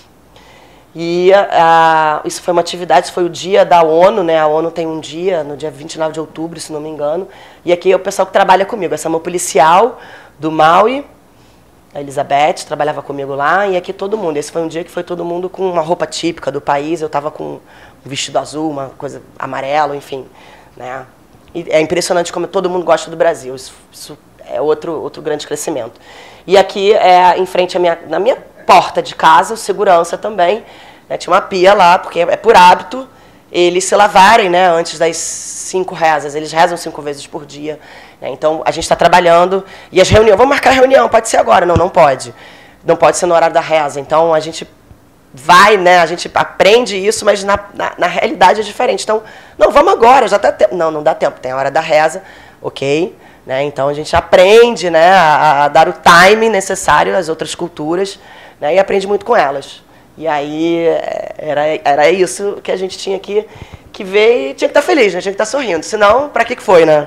E uh, isso foi uma atividade, isso foi o dia da ONU, né? A ONU tem um dia, no dia vinte e nove de outubro, se não me engano. E aqui é o pessoal que trabalha comigo. Essa é uma policial do Maui, a Elizabeth, trabalhava comigo lá. E aqui todo mundo. Esse foi um dia que foi todo mundo com uma roupa típica do país. Eu estava com um vestido azul, uma coisa amarelo, enfim. Né? E é impressionante como todo mundo gosta do Brasil. Isso, isso é outro, outro grande crescimento. E aqui, é, em frente à minha, na minha porta de casa, segurança também, né? Tinha uma pia lá, porque é por hábito eles se lavarem, né, antes das cinco rezas. Eles rezam cinco vezes por dia. Né? Então, a gente está trabalhando. E as reuniões, vamos marcar a reunião, pode ser agora. Não, não pode. Não pode ser no horário da reza. Então, a gente vai, né, a gente aprende isso, mas na, na, na realidade é diferente. Então, não, vamos agora, já está tempo. Não, não dá tempo, tem a hora da reza, ok? Né? Então, a gente aprende, né, a, a dar o timing necessário às outras culturas, né, e aprende muito com elas. E aí, era, era isso que a gente tinha que, que ver e tinha que estar feliz, né? Tinha que estar sorrindo. Senão, para que que foi, né?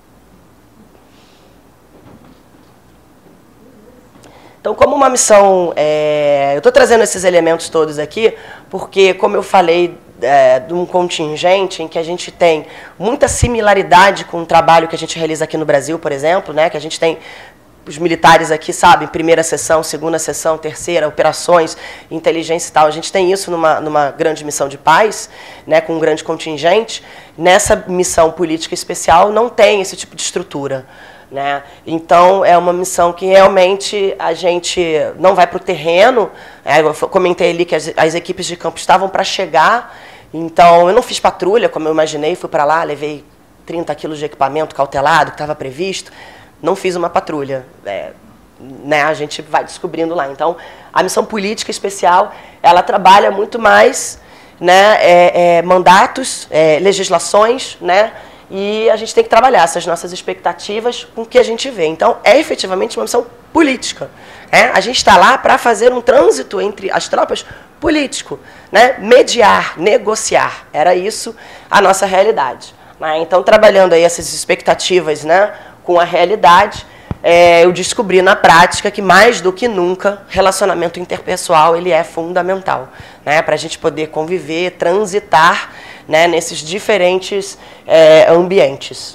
Então, como uma missão... É, eu estou trazendo esses elementos todos aqui porque, como eu falei, é, de um contingente em que a gente tem muita similaridade com o trabalho que a gente realiza aqui no Brasil, por exemplo, né? Que a gente tem... Os militares aqui sabem, primeira sessão, segunda sessão, terceira, operações, inteligência e tal. A gente tem isso numa, numa grande missão de paz, né, com um grande contingente. Nessa missão política especial não tem esse tipo de estrutura. Né? Então, é uma missão que realmente a gente não vai para o terreno. É, eu comentei ali que as, as equipes de campo estavam para chegar. Então, eu não fiz patrulha, como eu imaginei. Fui para lá, levei trinta quilos de equipamento cautelado, que estava previsto. Não fiz uma patrulha, é, né, a gente vai descobrindo lá. Então, a missão política especial, ela trabalha muito mais, né, é, é, mandatos, é, legislações, né, e a gente tem que trabalhar essas nossas expectativas com o que a gente vê. Então, é efetivamente uma missão política. É? A gente está lá para fazer um trânsito entre as tropas político, né? Mediar, negociar. Era isso a nossa realidade. Né? Então, trabalhando aí essas expectativas, né, com a realidade, é, eu descobri na prática que, mais do que nunca, relacionamento interpessoal ele é fundamental, né, para a gente poder conviver, transitar, né, nesses diferentes é, ambientes.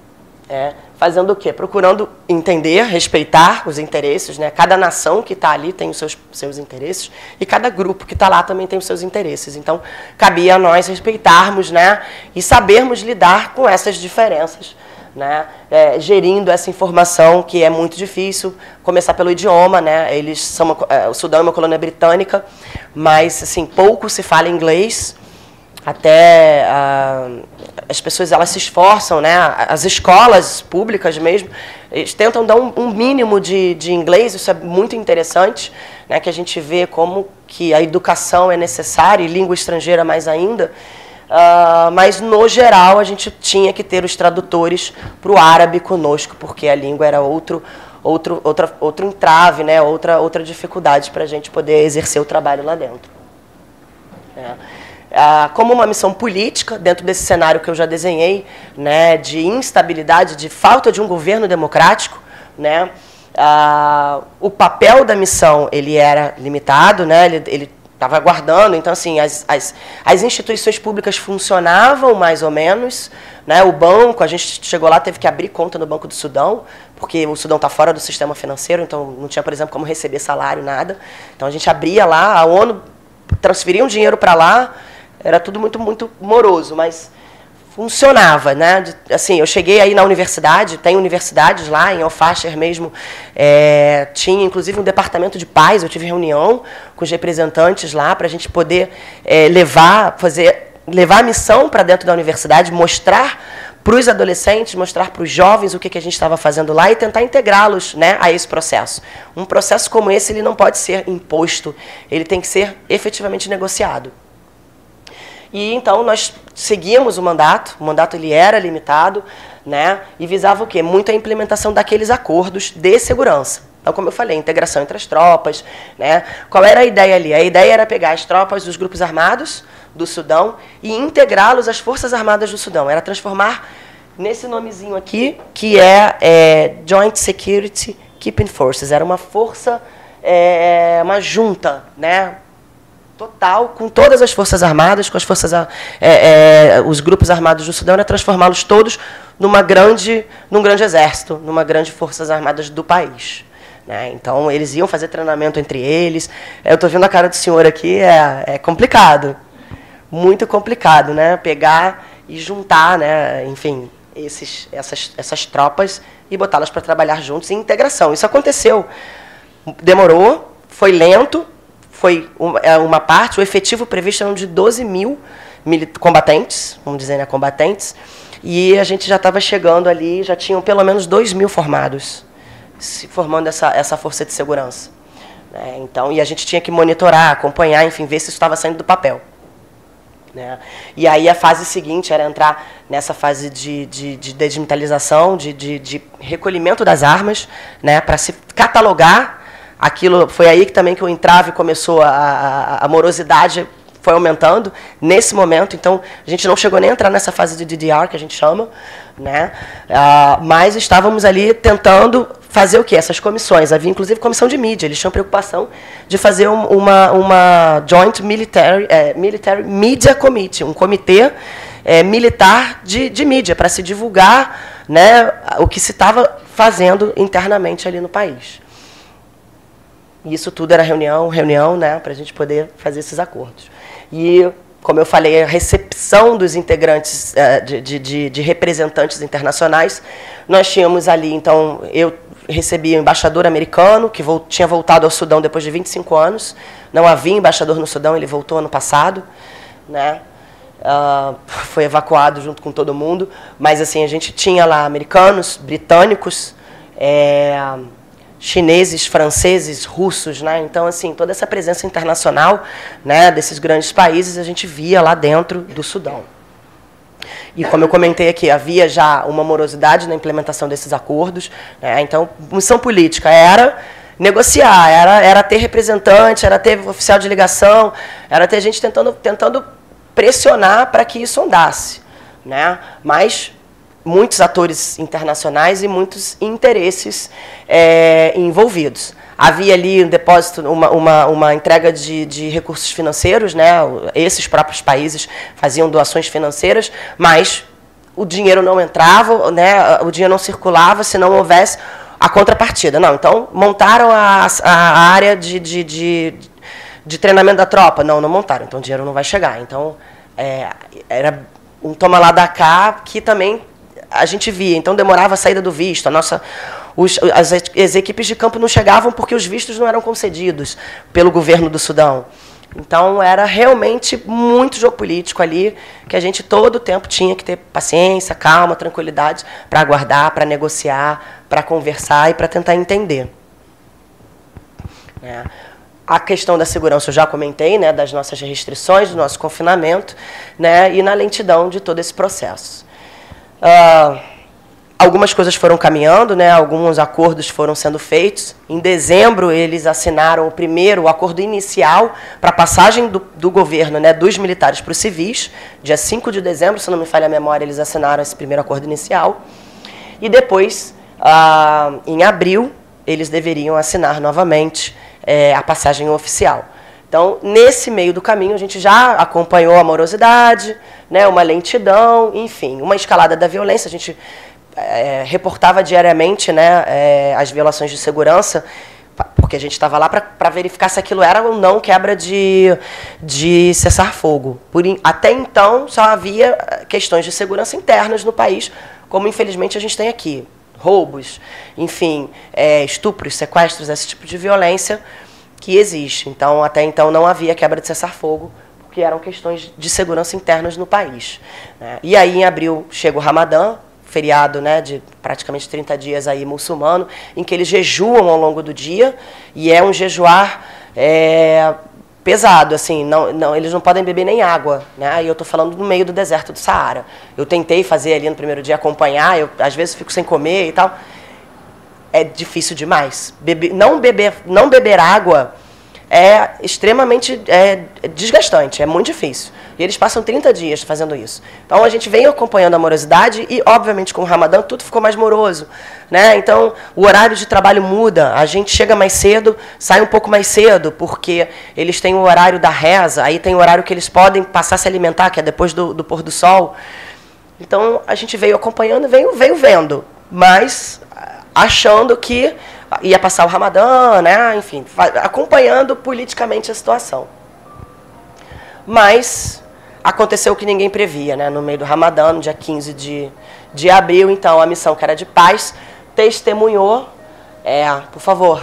É, fazendo o quê? Procurando entender, respeitar os interesses, né? Cada nação que está ali tem os seus, seus interesses e cada grupo que está lá também tem os seus interesses. Então, cabia a nós respeitarmos, né, e sabermos lidar com essas diferenças, né, é, gerindo essa informação que é muito difícil. Começar pelo idioma, né? Eles são uma, é, o Sudão é uma colônia britânica, mas assim, pouco se fala inglês. Até ah, as pessoas elas se esforçam, né? As escolas públicas mesmo, eles tentam dar um, um mínimo de, de inglês. Isso é muito interessante, né? Que a gente vê como que a educação é necessária, e língua estrangeira mais ainda. Uh, mas, no geral, a gente tinha que ter os tradutores para o árabe conosco, porque a língua era outro, outro, outra, outro entrave, né? outra, outra dificuldade para a gente poder exercer o trabalho lá dentro. É. Uh, como uma missão política, dentro desse cenário que eu já desenhei, né, de instabilidade, de falta de um governo democrático, né, uh, o papel da missão ele era limitado, né, ele, ele estava aguardando. Então, assim, as, as, as instituições públicas funcionavam mais ou menos, né, o banco, a gente chegou lá, teve que abrir conta no Banco do Sudão, porque o Sudão está fora do sistema financeiro, então não tinha, por exemplo, como receber salário, nada. Então, a gente abria lá, a ONU transferia um dinheiro para lá. Era tudo muito, muito moroso, mas funcionava, né? Assim, eu cheguei aí na universidade, tem universidades lá, em Al-Fasher mesmo, é, tinha inclusive um departamento de paz. Eu tive reunião com os representantes lá para a gente poder é, levar, fazer, levar a missão para dentro da universidade, mostrar para os adolescentes, mostrar para os jovens o que, que a gente estava fazendo lá e tentar integrá-los, né, a esse processo. Um processo como esse ele não pode ser imposto, ele tem que ser efetivamente negociado. E então nós seguíamos o mandato, o mandato ele era limitado, né, e visava o quê? Muito a implementação daqueles acordos de segurança. Então, como eu falei, integração entre as tropas, né? Qual era a ideia ali? A ideia era pegar as tropas dos grupos armados do Sudão e integrá-los às Forças Armadas do Sudão. Era transformar nesse nomezinho aqui, que é, é Joint Security Keeping Forces. Era uma força, é, uma junta, né, total, com todas as Forças Armadas, com as forças, é, é, os grupos armados do Sudão, era transformá-los todos numa grande, num grande exército, numa grande Forças Armadas do país. Né? Então, eles iam fazer treinamento entre eles. Eu estou vendo a cara do senhor aqui, é, é complicado, muito complicado, né? Pegar e juntar, né, enfim, esses, essas, essas tropas e botá-las para trabalhar juntos em integração. Isso aconteceu, demorou, foi lento. Foi uma parte, o efetivo previsto era de doze mil combatentes, vamos dizer, né, combatentes, e a gente já estava chegando ali, já tinham pelo menos dois mil formados, se formando essa, essa força de segurança. Né? Então, e a gente tinha que monitorar, acompanhar, enfim, ver se isso estava saindo do papel. Né? E aí a fase seguinte era entrar nessa fase de, de, de desmilitarização, de, de, de recolhimento das armas, né, para se catalogar. Aquilo foi aí que também que o entrave começou, a, a, a morosidade foi aumentando nesse momento. Então, a gente não chegou nem a entrar nessa fase de D D R, que a gente chama, né? Ah, mas estávamos ali tentando fazer o quê? Essas comissões. Havia, inclusive, comissão de mídia. Eles tinham preocupação de fazer um, uma, uma Joint Military, é, Military Media Committee, um comitê é, militar de, de mídia, para se divulgar, né, o que se estava fazendo internamente ali no país. Isso tudo era reunião, reunião, né, para a gente poder fazer esses acordos. E, como eu falei, a recepção dos integrantes, de, de, de representantes internacionais, nós tínhamos ali, então, eu recebi o embaixador americano, que volt, tinha voltado ao Sudão depois de vinte e cinco anos. Não havia embaixador no Sudão, ele voltou ano passado, né? Uh, foi evacuado junto com todo mundo. Mas, assim, a gente tinha lá americanos, britânicos, é, chineses, franceses, russos, né? Então, assim, toda essa presença internacional, né, desses grandes países a gente via lá dentro do Sudão. E como eu comentei aqui, havia já uma morosidade na implementação desses acordos, né? Então, missão política era negociar, era, era ter representante, era ter oficial de ligação, era ter gente tentando, tentando pressionar para que isso andasse, né? Mas muitos atores internacionais e muitos interesses é, envolvidos. Havia ali um depósito, uma, uma, uma entrega de, de recursos financeiros, né? Esses próprios países faziam doações financeiras, mas o dinheiro não entrava, né? O dinheiro não circulava se não houvesse a contrapartida. Não, então montaram a, a área de, de, de, de treinamento da tropa. Não, não montaram, então o dinheiro não vai chegar. Então, é, era um toma lá da cá que também a gente via. Então, demorava a saída do visto. A nossa, os, as, as equipes de campo não chegavam porque os vistos não eram concedidos pelo governo do Sudão. Então, era realmente muito jogo político ali, que a gente todo o tempo tinha que ter paciência, calma, tranquilidade para aguardar, para negociar, para conversar e para tentar entender. É. A questão da segurança eu já comentei, né, das nossas restrições, do nosso confinamento, né, e na lentidão de todo esse processo. Uh, algumas coisas foram caminhando, né, alguns acordos foram sendo feitos. Em dezembro, eles assinaram o primeiro, o acordo inicial para a passagem do, do governo, né, dos militares para os civis. Dia cinco de dezembro, se não me falha a memória, eles assinaram esse primeiro acordo inicial. E depois, uh, em abril, eles deveriam assinar novamente é, a passagem oficial. Então, nesse meio do caminho, a gente já acompanhou a morosidade, né, uma lentidão, enfim, uma escalada da violência. A gente é, reportava diariamente, né, é, as violações de segurança, porque a gente estava lá para verificar se aquilo era ou não quebra de, de cessar-fogo. Até então, só havia questões de segurança internas no país, como infelizmente a gente tem aqui. Roubos, enfim, é, estupros, sequestros, esse tipo de violência que existe. Então, até então, não havia quebra de cessar-fogo, porque eram questões de segurança internas no país, né? E aí, em abril, chega o Ramadã, feriado, né, de praticamente trinta dias aí, muçulmano, em que eles jejuam ao longo do dia, e é um jejuar é, pesado, assim, não, não, eles não podem beber nem água, né? E eu estou falando no meio do deserto do Saara. Eu tentei fazer ali no primeiro dia, acompanhar, eu às vezes fico sem comer e tal. É difícil demais. Beber, não, beber, não beber água é extremamente é, desgastante, é muito difícil. E eles passam trinta dias fazendo isso. Então, a gente vem acompanhando a morosidade e, obviamente, com o Ramadã, tudo ficou mais moroso, né? Então, o horário de trabalho muda, a gente chega mais cedo, sai um pouco mais cedo, porque eles têm o horário da reza, aí tem o horário que eles podem passar a se alimentar, que é depois do, do pôr do sol. Então, a gente veio acompanhando e veio, veio vendo, mas achando que ia passar o Ramadã, né? Enfim, acompanhando politicamente a situação. Mas aconteceu o que ninguém previa, né? No meio do Ramadã, no dia quinze de abril, então, a missão, que era de paz, testemunhou. É, por favor.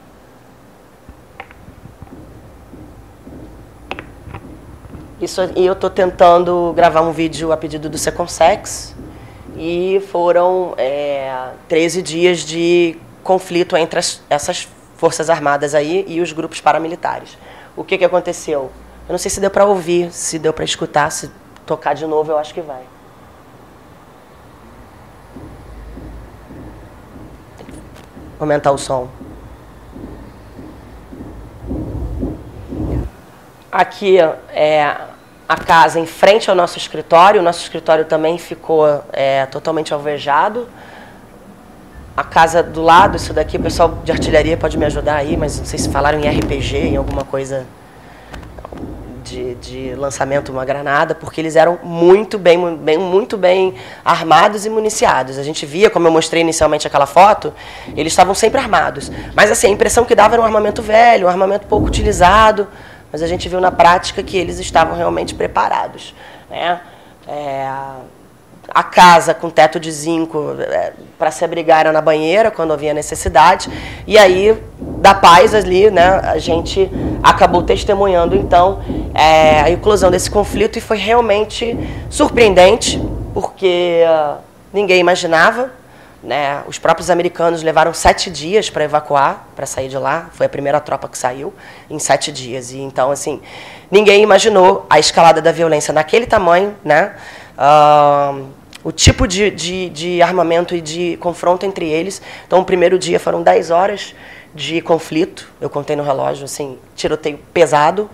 Isso, e eu estou tentando gravar um vídeo a pedido do Seconsex, e foram é, treze dias de conflito entre as, essas forças armadas aí e os grupos paramilitares. O que, que aconteceu? Eu não sei se deu para ouvir, se deu para escutar, se tocar de novo, eu acho que vai. Aumentar o som. Aqui é a casa em frente ao nosso escritório. O nosso escritório também ficou é, totalmente alvejado. A casa do lado, isso daqui, o pessoal de artilharia pode me ajudar aí, mas não sei se falaram em R P G, em alguma coisa de, de lançamento, uma granada, porque eles eram muito bem, bem, muito bem armados e municiados. A gente via, como eu mostrei inicialmente aquela foto, eles estavam sempre armados. Mas assim, a impressão que dava era um armamento velho, um armamento pouco utilizado, mas a gente viu na prática que eles estavam realmente preparados, né? É, a casa com teto de zinco é, para se abrigar era na banheira, quando havia necessidade. E aí, da paz ali, né, a gente acabou testemunhando, então, é, a inclusão desse conflito, e foi realmente surpreendente, porque uh, ninguém imaginava, né? Os próprios americanos levaram sete dias para evacuar, para sair de lá. Foi a primeira tropa que saiu em sete dias. E então, assim, ninguém imaginou a escalada da violência naquele tamanho, né? uh, o tipo de, de, de armamento e de confronto entre eles. Então, o primeiro dia foram dez horas de conflito, eu contei no relógio, assim, tiroteio pesado,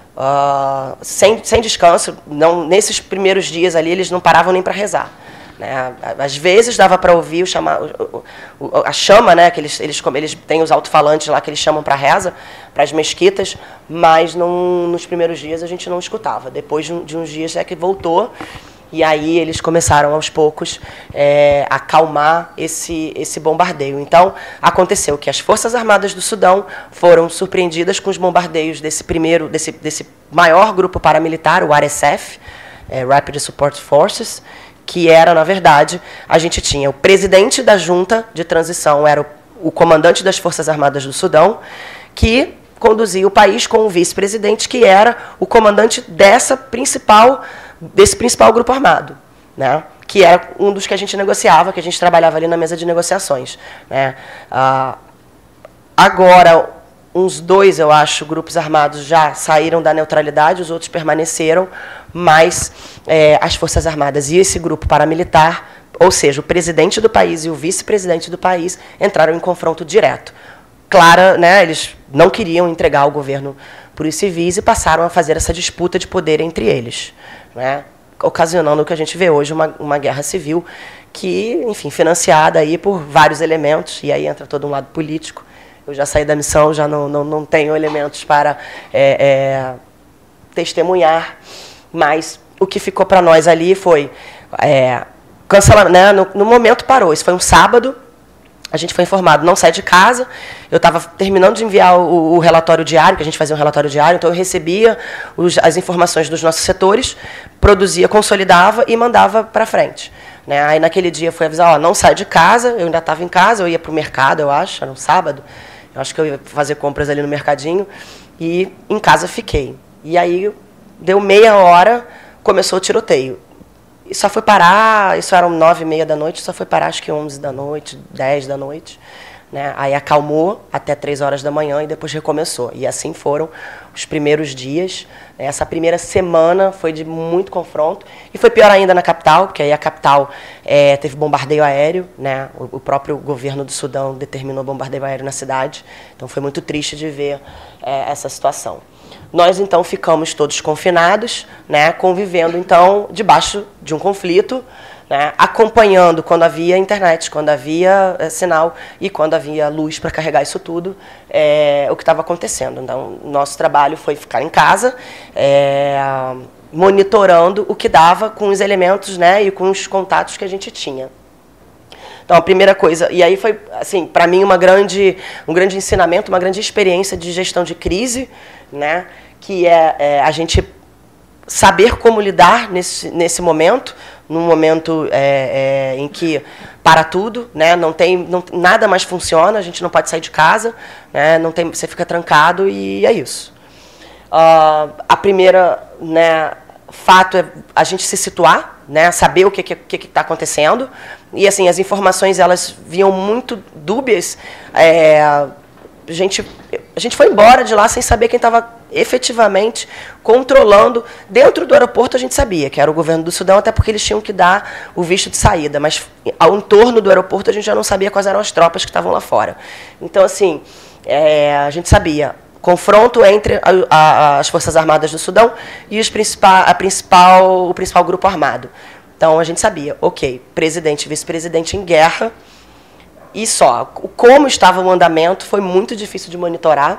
uh, sem, sem descanso. Não, nesses primeiros dias ali, eles não paravam nem para rezar. Né? Às vezes dava para ouvir o chama, o, o, a chama, né? Que eles, eles, eles têm os alto-falantes lá que eles chamam para reza, para as mesquitas, mas não, nos primeiros dias a gente não escutava. Depois de, de uns dias é que voltou, e aí eles começaram aos poucos é, a acalmar esse, esse bombardeio. Então, aconteceu que as Forças Armadas do Sudão foram surpreendidas com os bombardeios desse primeiro, desse, desse maior grupo paramilitar, o R S F, é, Rapid Support Forces, que era, na verdade, a gente tinha o presidente da junta de transição, era o, o comandante das Forças Armadas do Sudão, que conduzia o país com o vice-presidente, que era o comandante dessa principal, desse principal grupo armado, né? Que era um dos que a gente negociava, que a gente trabalhava ali na mesa de negociações. Né? Ah, agora, uns dois, eu acho, grupos armados já saíram da neutralidade, os outros permaneceram, mas é, as Forças Armadas e esse grupo paramilitar, ou seja, o presidente do país e o vice-presidente do país, entraram em confronto direto. Clara, né, eles não queriam entregar o governo para os civis e passaram a fazer essa disputa de poder entre eles, né, ocasionando o que a gente vê hoje, uma, uma guerra civil que, enfim, financiada aí por vários elementos, e aí entra todo um lado político. Eu já saí da missão, já não, não, não tenho elementos para é, é, testemunhar, mas o que ficou para nós ali foi é, cancelar, né, no, no momento parou, isso foi um sábado, a gente foi informado, não sai de casa, eu estava terminando de enviar o, o relatório diário, que a gente fazia um relatório diário, então eu recebia os, as informações dos nossos setores, produzia, consolidava e mandava para frente. Né? Aí naquele dia foi avisar, ó, não sai de casa, eu ainda estava em casa, eu ia para o mercado, eu acho, era um sábado, eu acho que eu ia fazer compras ali no mercadinho, e em casa fiquei. E aí deu meia hora, começou o tiroteio. E só foi parar, isso eram nove e meia da noite, só foi parar acho que onze da noite, dez da noite. Né? Aí acalmou até três horas da manhã e depois recomeçou. E assim foram os primeiros dias. Essa primeira semana foi de muito confronto. E foi pior ainda na capital, porque aí a capital é, teve bombardeio aéreo. Né? O, o próprio governo do Sudão determinou bombardeio aéreo na cidade. Então foi muito triste de ver é, essa situação. Nós, então, ficamos todos confinados, né, convivendo, então, debaixo de um conflito, né, acompanhando quando havia internet, quando havia é, sinal e quando havia luz para carregar isso tudo, é, o que estava acontecendo. Então, nosso trabalho foi ficar em casa, é, monitorando o que dava com os elementos, né, e com os contatos que a gente tinha. Então, a primeira coisa, e aí foi, assim, para mim, uma grande, um grande ensinamento, uma grande experiência de gestão de crise, né, que é, é a gente saber como lidar nesse, nesse momento, num momento é, é, em que para tudo, né, não tem, não, nada mais funciona, a gente não pode sair de casa, né, não tem, você fica trancado e é isso. Uh, a primeira, né, fato é a gente se situar, né, saber o que que que está acontecendo, e assim as informações elas vinham muito dúbias. É, a gente a gente foi embora de lá sem saber quem estava efetivamente controlando. Dentro do aeroporto a gente sabia que era o governo do Sudão, até porque eles tinham que dar o visto de saída, mas ao entorno do aeroporto a gente já não sabia quais eram as tropas que estavam lá fora. Então assim, é, a gente sabia confronto entre a, a, as Forças Armadas do Sudão e os principal, a principal, o principal grupo armado. Então, a gente sabia, ok, presidente e vice-presidente em guerra, e só. Como estava o andamento foi muito difícil de monitorar,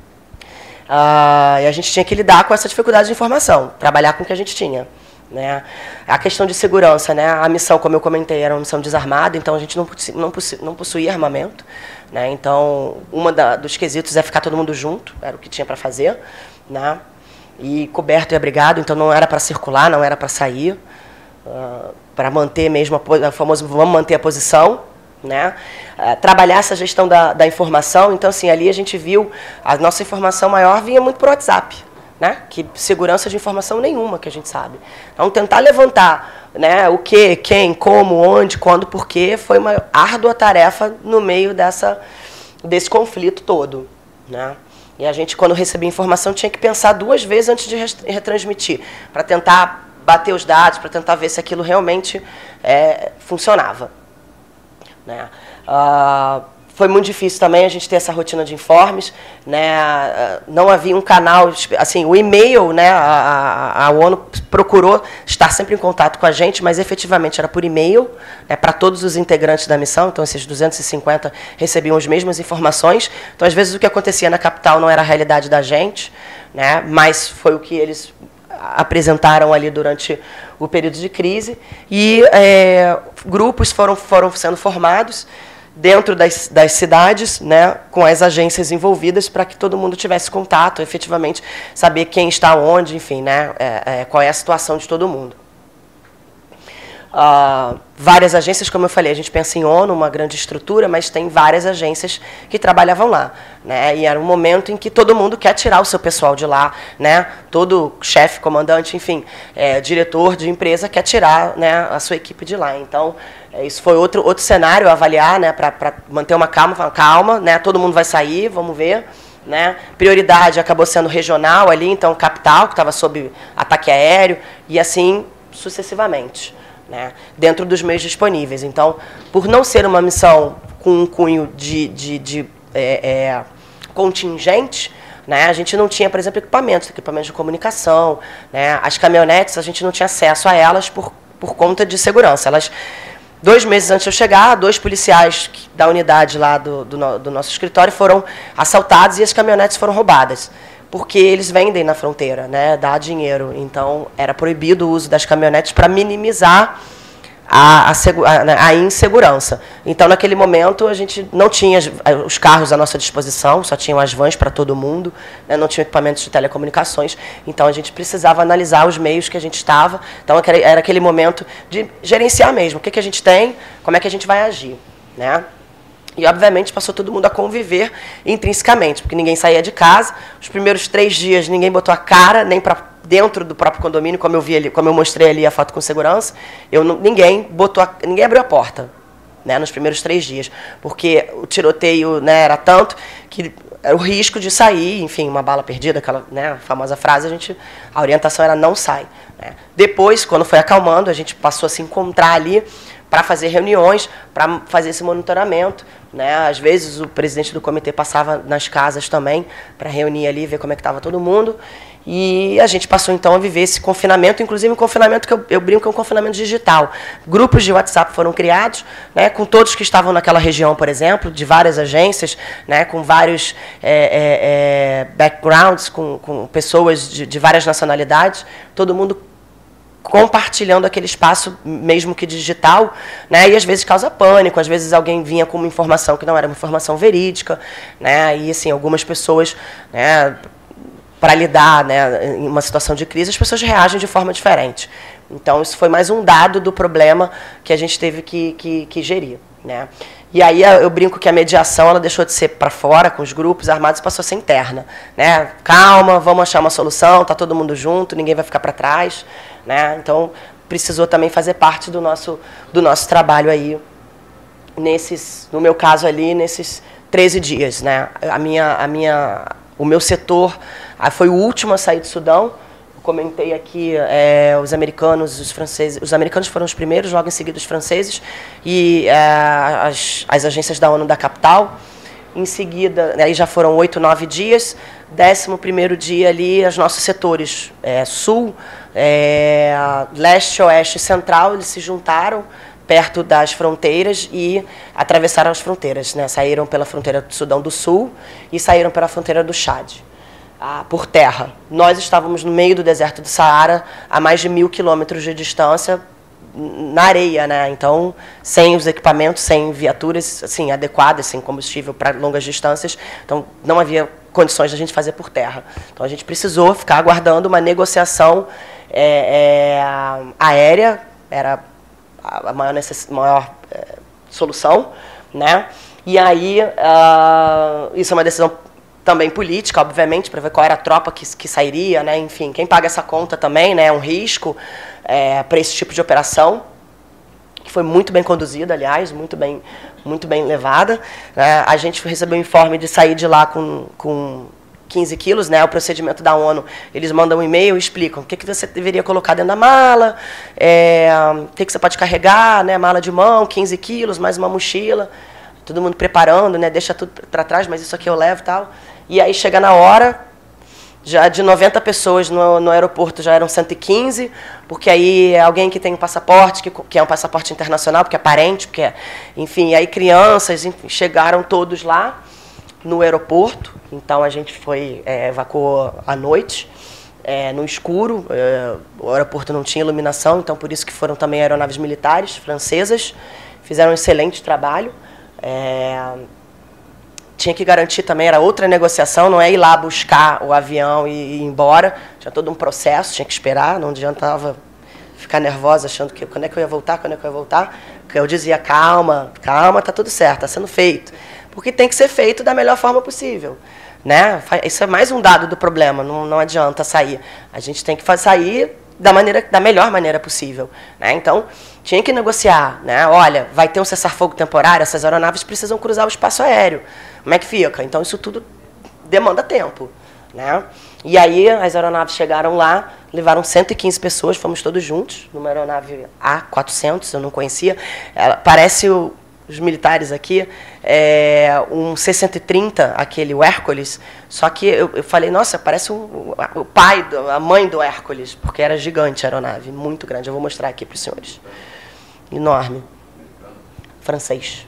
uh, e a gente tinha que lidar com essa dificuldade de informação, trabalhar com o que a gente tinha. Né? A questão de segurança, né? A missão, como eu comentei, era uma missão desarmada, então a gente não, não, possu, não possuía armamento. Né? Então, um dos quesitos é ficar todo mundo junto, era o que tinha para fazer. Né? E coberto e abrigado, então não era para circular, não era para sair, uh, para manter mesmo a, a famosa vamos manter a posição. Né? Uh, trabalhar essa gestão da, da informação, então assim, ali a gente viu, a nossa informação maior vinha muito por WhatsApp. Né? Que segurança de informação nenhuma que a gente sabe. Então, tentar levantar, né, o que, quem, como, onde, quando, porquê, foi uma árdua tarefa no meio dessa, desse conflito todo. Né? E a gente, quando recebia informação, tinha que pensar duas vezes antes de retransmitir, para tentar bater os dados, para tentar ver se aquilo realmente é, funcionava. Né? Uh, foi muito difícil também a gente ter essa rotina de informes, né? Não havia um canal, assim, o e-mail, né? a, a, a ONU procurou estar sempre em contato com a gente, mas efetivamente era por e-mail, né? Para todos os integrantes da missão, então esses duzentos e cinquenta recebiam as mesmas informações, então às vezes o que acontecia na capital não era a realidade da gente, né? Mas foi o que eles apresentaram ali durante o período de crise, e é, grupos foram, foram sendo formados dentro das, das cidades, né, com as agências envolvidas, para que todo mundo tivesse contato, efetivamente, saber quem está onde, enfim, né, é, é, qual é a situação de todo mundo. Uh, várias agências, como eu falei, a gente pensa em ONU, uma grande estrutura, mas tem várias agências que trabalhavam lá, né? E era um momento em que todo mundo quer tirar o seu pessoal de lá, né? Todo chefe, comandante, enfim, é, diretor de empresa quer tirar, né, a sua equipe de lá. Então, é, isso foi outro, outro cenário a avaliar, né, para manter uma calma, falar, calma, né, todo mundo vai sair, vamos ver. Né? Prioridade acabou sendo regional ali, então capital, que estava sob ataque aéreo, e assim sucessivamente. Né, dentro dos meios disponíveis. Então, por não ser uma missão com um cunho de, de, de é, é, contingente, né, a gente não tinha, por exemplo, equipamentos, equipamentos de comunicação, né, as caminhonetes, a gente não tinha acesso a elas por, por conta de segurança. Elas, dois meses antes de eu chegar, dois policiais da unidade lá do, do, do nosso escritório foram assaltados e as caminhonetes foram roubadas, porque eles vendem na fronteira, né, dá dinheiro. Então, era proibido o uso das caminhonetes para minimizar a, a, a, a insegurança. Então, naquele momento, a gente não tinha os carros à nossa disposição, só tinham as vans para todo mundo, né, não tinha equipamentos de telecomunicações, então a gente precisava analisar os meios que a gente estava. Então, era aquele momento de gerenciar mesmo, o que, que a gente tem, como é que a gente vai agir. Né? E, obviamente, passou todo mundo a conviver intrinsecamente, porque ninguém saía de casa. Os primeiros três dias, ninguém botou a cara, nem para dentro do próprio condomínio, como eu vi ali, como eu mostrei ali a foto com segurança. Eu não, ninguém botou, a, ninguém abriu a porta, né, nos primeiros três dias, porque o tiroteio, né, era tanto que era o risco de sair, enfim, uma bala perdida, aquela, né, famosa frase, a gente, a orientação era não sai. Né. Depois, quando foi acalmando, a gente passou a se encontrar ali para fazer reuniões, para fazer esse monitoramento. Né? Às vezes o presidente do comitê passava nas casas também para reunir ali, ver como é que estava todo mundo. E a gente passou então a viver esse confinamento, inclusive um confinamento que eu, eu brinco que é um confinamento digital. Grupos de WhatsApp foram criados, né, com todos que estavam naquela região, por exemplo, de várias agências, né, com vários é, é, é, backgrounds, com, com pessoas de, de várias nacionalidades, todo mundo compartilhando aquele espaço, mesmo que digital, né, e às vezes causa pânico, às vezes alguém vinha com uma informação que não era uma informação verídica, né, e assim, algumas pessoas, né, para lidar, né, em uma situação de crise, as pessoas reagem de forma diferente. Então, isso foi mais um dado do problema que a gente teve que, que, que gerir. Né. E aí eu brinco que a mediação ela deixou de ser para fora, com os grupos armados, e passou a ser interna. Né. Calma, vamos achar uma solução, está todo mundo junto, ninguém vai ficar para trás. Né? Então, precisou também fazer parte do nosso, do nosso trabalho aí, nesses, no meu caso ali, nesses treze dias. Né? A minha, a minha, o meu setor foi o último a sair do Sudão. Eu comentei aqui, é, os americanos, os franceses, os americanos foram os primeiros, logo em seguida os franceses, e é, as, as agências da ONU da capital. Em seguida, aí já foram oito, nove dias. Décimo primeiro dia ali, os nossos setores é, sul, é, leste, oeste e central, eles se juntaram perto das fronteiras e atravessaram as fronteiras. Né? Saíram pela fronteira do Sudão do Sul e saíram pela fronteira do Chad, ah, por terra. Nós estávamos no meio do deserto do Saara, a mais de mil quilômetros de distância, na areia, né? Então, sem os equipamentos, sem viaturas assim, adequadas, sem combustível para longas distâncias, então não havia condições de a gente fazer por terra. Então, a gente precisou ficar aguardando uma negociação é, é, aérea, era a maior, necess... maior é, solução, né? E aí, uh, isso é uma decisão também política, obviamente, para ver qual era a tropa que, que sairia, né? Enfim, quem paga essa conta também, né? É um risco é, para esse tipo de operação, que foi muito bem conduzida, aliás, muito bem, muito bem levada. Né? A gente recebeu o informe de sair de lá com, com quinze quilos, né? O procedimento da ONU, eles mandam um e-mail e explicam o que, que você deveria colocar dentro da mala, é, o que, que você pode carregar, né? Mala de mão, quinze quilos, mais uma mochila, todo mundo preparando, né? Deixa tudo para trás, mas isso aqui eu levo e tal. E aí chega na hora, já de noventa pessoas no, no aeroporto já eram cento e quinze, porque aí alguém que tem um passaporte, que, que é um passaporte internacional, porque é parente, porque é, enfim, aí crianças, enfim, chegaram todos lá no aeroporto. Então a gente foi, é, evacuou à noite, é, no escuro, é, o aeroporto não tinha iluminação, então por isso que foram também aeronaves militares francesas, fizeram um excelente trabalho. É, tinha que garantir também, era outra negociação, não é ir lá buscar o avião e ir embora, tinha todo um processo, tinha que esperar, não adiantava ficar nervosa achando que quando é que eu ia voltar, quando é que eu ia voltar, porque eu dizia, calma, calma, tá tudo certo, tá sendo feito, porque tem que ser feito da melhor forma possível, né? Isso é mais um dado do problema, não, não adianta sair, a gente tem que fazer, sair da, maneira, da melhor maneira possível, né? Então, tinha que negociar, né? Olha, vai ter um cessar-fogo temporário, essas aeronaves precisam cruzar o espaço aéreo. Como é que fica? Então, isso tudo demanda tempo, né? E aí, as aeronaves chegaram lá, levaram cento e quinze pessoas, fomos todos juntos, numa aeronave A quatrocentos, eu não conhecia. Ela, parece o, os militares aqui, é, um C cento e trinta, aquele, o Hércules, só que eu, eu falei, nossa, parece um, o pai, a mãe do Hércules, porque era gigante a aeronave, muito grande. Eu vou mostrar aqui para os senhores. Enorme. Francês.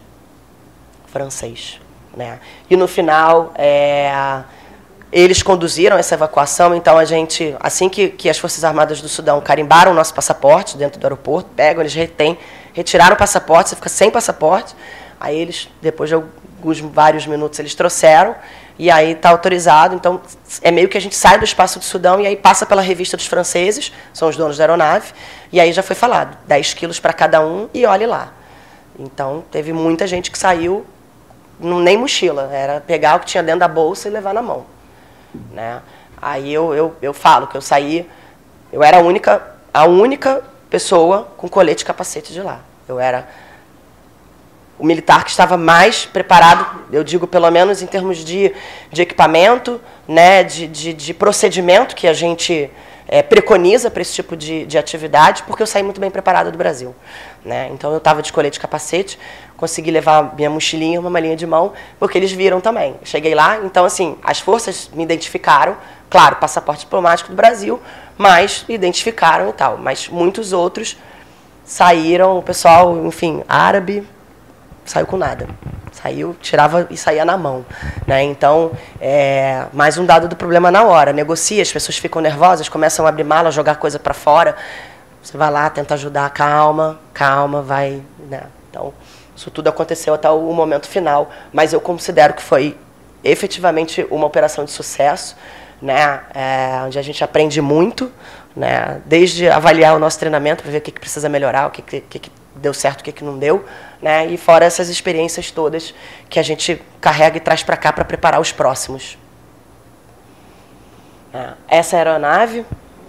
Francês. Né? E no final, é, eles conduziram essa evacuação, então a gente, assim que, que as Forças Armadas do Sudão carimbaram o nosso passaporte dentro do aeroporto, pegam, eles retêm, retiraram o passaporte, você fica sem passaporte, aí eles, depois de alguns, vários minutos, eles trouxeram, e aí está autorizado, então é meio que a gente sai do espaço do Sudão e aí passa pela revista dos franceses, são os donos da aeronave, e aí já foi falado, dez quilos para cada um e olhe lá. Então, teve muita gente que saiu, nem mochila, era pegar o que tinha dentro da bolsa e levar na mão, né? Aí eu, eu, eu falo que eu saí, eu era a única, a única pessoa com colete e capacete de lá. Eu era o militar que estava mais preparado, eu digo pelo menos em termos de, de equipamento, né, de, de, de procedimento que a gente é, preconiza para esse tipo de, de atividade, porque eu saí muito bem preparada do Brasil, né? Então eu estava de colete e capacete, consegui levar minha mochilinha, uma malinha de mão, porque eles viram também. Cheguei lá, então assim, as forças me identificaram, claro, passaporte diplomático do Brasil, mas identificaram e tal, mas muitos outros saíram, o pessoal, enfim, árabe, saiu com nada. Saiu, tirava e saía na mão, né? Então, é, mais um dado do problema na hora. Negocia, as pessoas ficam nervosas, começam a abrir mala, jogar coisa para fora. Você vai lá, tenta ajudar, calma, calma, vai, né? Então, isso tudo aconteceu até o momento final, mas eu considero que foi efetivamente uma operação de sucesso, né? É, onde a gente aprende muito, né? Desde avaliar o nosso treinamento para ver o que, que precisa melhorar, o que, que, que deu certo, o que, que não deu, né? E fora essas experiências todas que a gente carrega e traz para cá para preparar os próximos. É, essa é a aeronave.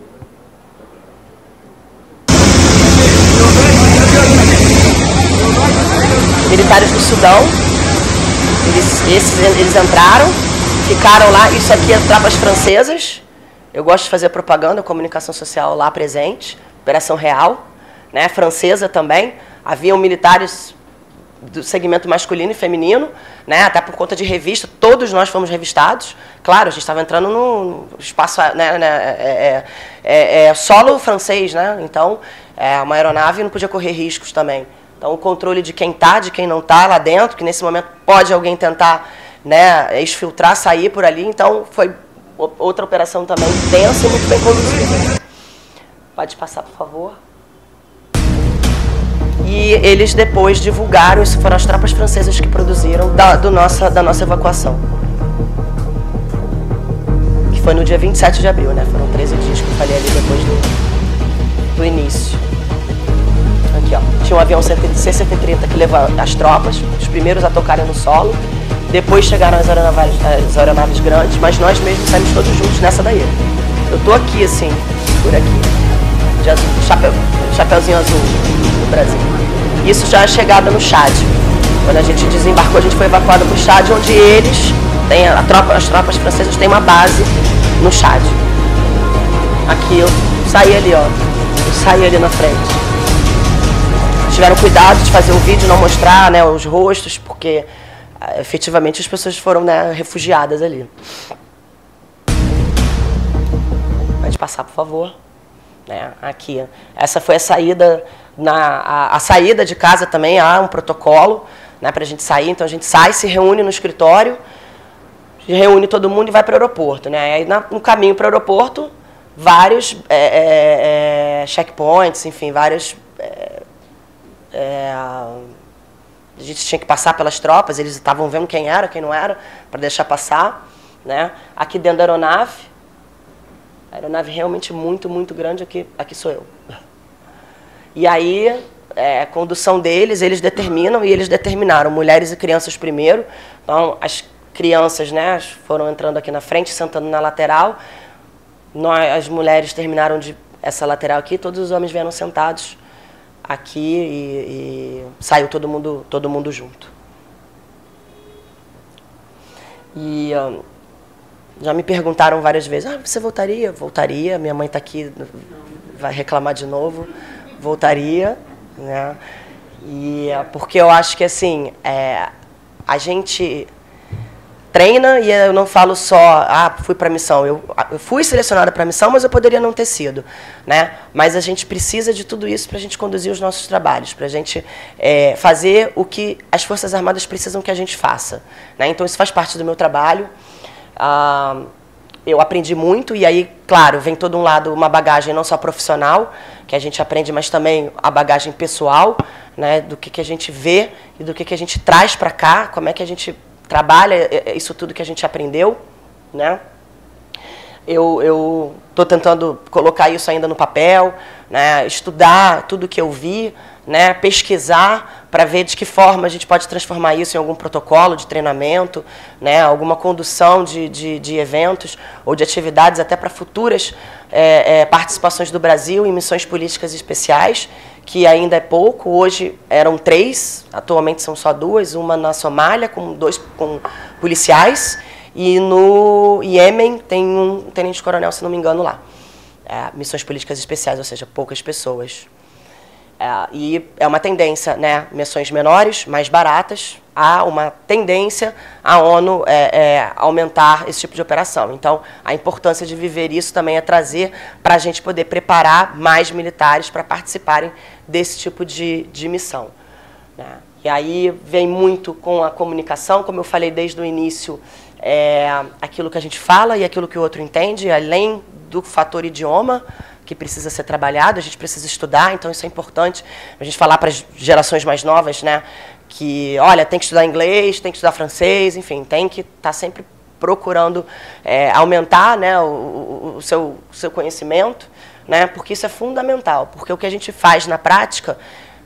Militares do Sudão, eles, esses, eles entraram, ficaram lá, isso aqui é tropas francesas, eu gosto de fazer propaganda, comunicação social lá presente, operação real, né, francesa também, haviam militares do segmento masculino e feminino, né, até por conta de revista, todos nós fomos revistados, claro, a gente estava entrando no espaço, né, né, é, é, é solo francês, né, então é, uma aeronave não podia correr riscos também. Então, o controle de quem está, de quem não está lá dentro, que nesse momento pode alguém tentar, né, exfiltrar, sair por ali. Então, foi outra operação também densa e muito bem conduzida. Pode passar, por favor. E eles depois divulgaram, isso foram as tropas francesas que produziram da, do nossa, da nossa evacuação. Que foi no dia vinte e sete de abril, né? Foram treze dias que eu falei ali depois do, do início. Aqui, ó. Tinha um avião C cento e trinta que levou as tropas, os primeiros a tocarem no solo. Depois chegaram as aeronaves, as aeronaves grandes, mas nós mesmos saímos todos juntos nessa daí. Eu tô aqui, assim, por aqui, de azul, chapéu, chapéuzinho azul do Brasil. Isso já é chegada no Chad. Quando a gente desembarcou, a gente foi evacuado para o Chad, onde eles tem a tropa, as tropas francesas têm uma base no Chad. Aqui eu saí ali, ó. Eu saí ali na frente. Tiveram cuidado de fazer o vídeo, não mostrar, né, os rostos, porque efetivamente as pessoas foram, né, refugiadas ali. Pode passar, por favor. É, aqui. Essa foi a saída. Na, a, a saída de casa também há um protocolo, né, para a gente sair. Então a gente sai, se reúne no escritório, reúne todo mundo e vai para o aeroporto. Né? Aí na, no caminho para o aeroporto, vários é, é, checkpoints, enfim, vários. É, é, a gente tinha que passar pelas tropas, eles estavam vendo quem era, quem não era, para deixar passar. Né? Aqui dentro da aeronave, a aeronave realmente muito, muito grande, aqui, aqui sou eu. E aí, é, a condução deles, eles determinam, e eles determinaram mulheres e crianças primeiro. Então, as crianças, né, foram entrando aqui na frente, sentando na lateral. Nós, as mulheres terminaram de essa lateral aqui, todos os homens vieram sentados aqui e, e saiu todo mundo, todo mundo junto. E um, já me perguntaram várias vezes, ah, você voltaria? Voltaria, minha mãe está aqui, vai reclamar de novo. Voltaria, né? E porque eu acho que assim, é, a gente treina e eu não falo só, ah, fui para a missão. Eu, eu fui selecionada para a missão, mas eu poderia não ter sido, né? Mas a gente precisa de tudo isso para a gente conduzir os nossos trabalhos, para a gente é, fazer o que as Forças Armadas precisam que a gente faça, né? Então isso faz parte do meu trabalho. Ah, eu aprendi muito e aí, claro, vem todo um lado, uma bagagem não só profissional, que a gente aprende, mas também a bagagem pessoal, né, do que, que a gente vê e do que, que a gente traz para cá, como é que a gente trabalha isso tudo que a gente aprendeu, né? Eu eu estou tentando colocar isso ainda no papel, né, estudar tudo que eu vi, né, pesquisar para ver de que forma a gente pode transformar isso em algum protocolo de treinamento, né, alguma condução de, de, de eventos ou de atividades até para futuras é, é, participações do Brasil em missões políticas especiais, que ainda é pouco. Hoje eram três, atualmente são só duas, uma na Somália com dois com policiais e no Iêmen tem um tenente-coronel, se não me engano, lá. É, missões políticas especiais, ou seja, poucas pessoas. É, e é uma tendência, né, missões menores, mais baratas, há uma tendência a ONU é, é, aumentar esse tipo de operação. Então, a importância de viver isso também é trazer para a gente poder preparar mais militares para participarem desse tipo de, de missão. Né? E aí vem muito com a comunicação, como eu falei desde o início, é, aquilo que a gente fala e aquilo que o outro entende, além do fator idioma, que precisa ser trabalhado, a gente precisa estudar, então isso é importante a gente falar para as gerações mais novas, né, que, olha, tem que estudar inglês, tem que estudar francês, enfim, tem que estar tá sempre procurando é, aumentar, né, o, o, o seu, seu conhecimento, né, porque isso é fundamental, porque o que a gente faz na prática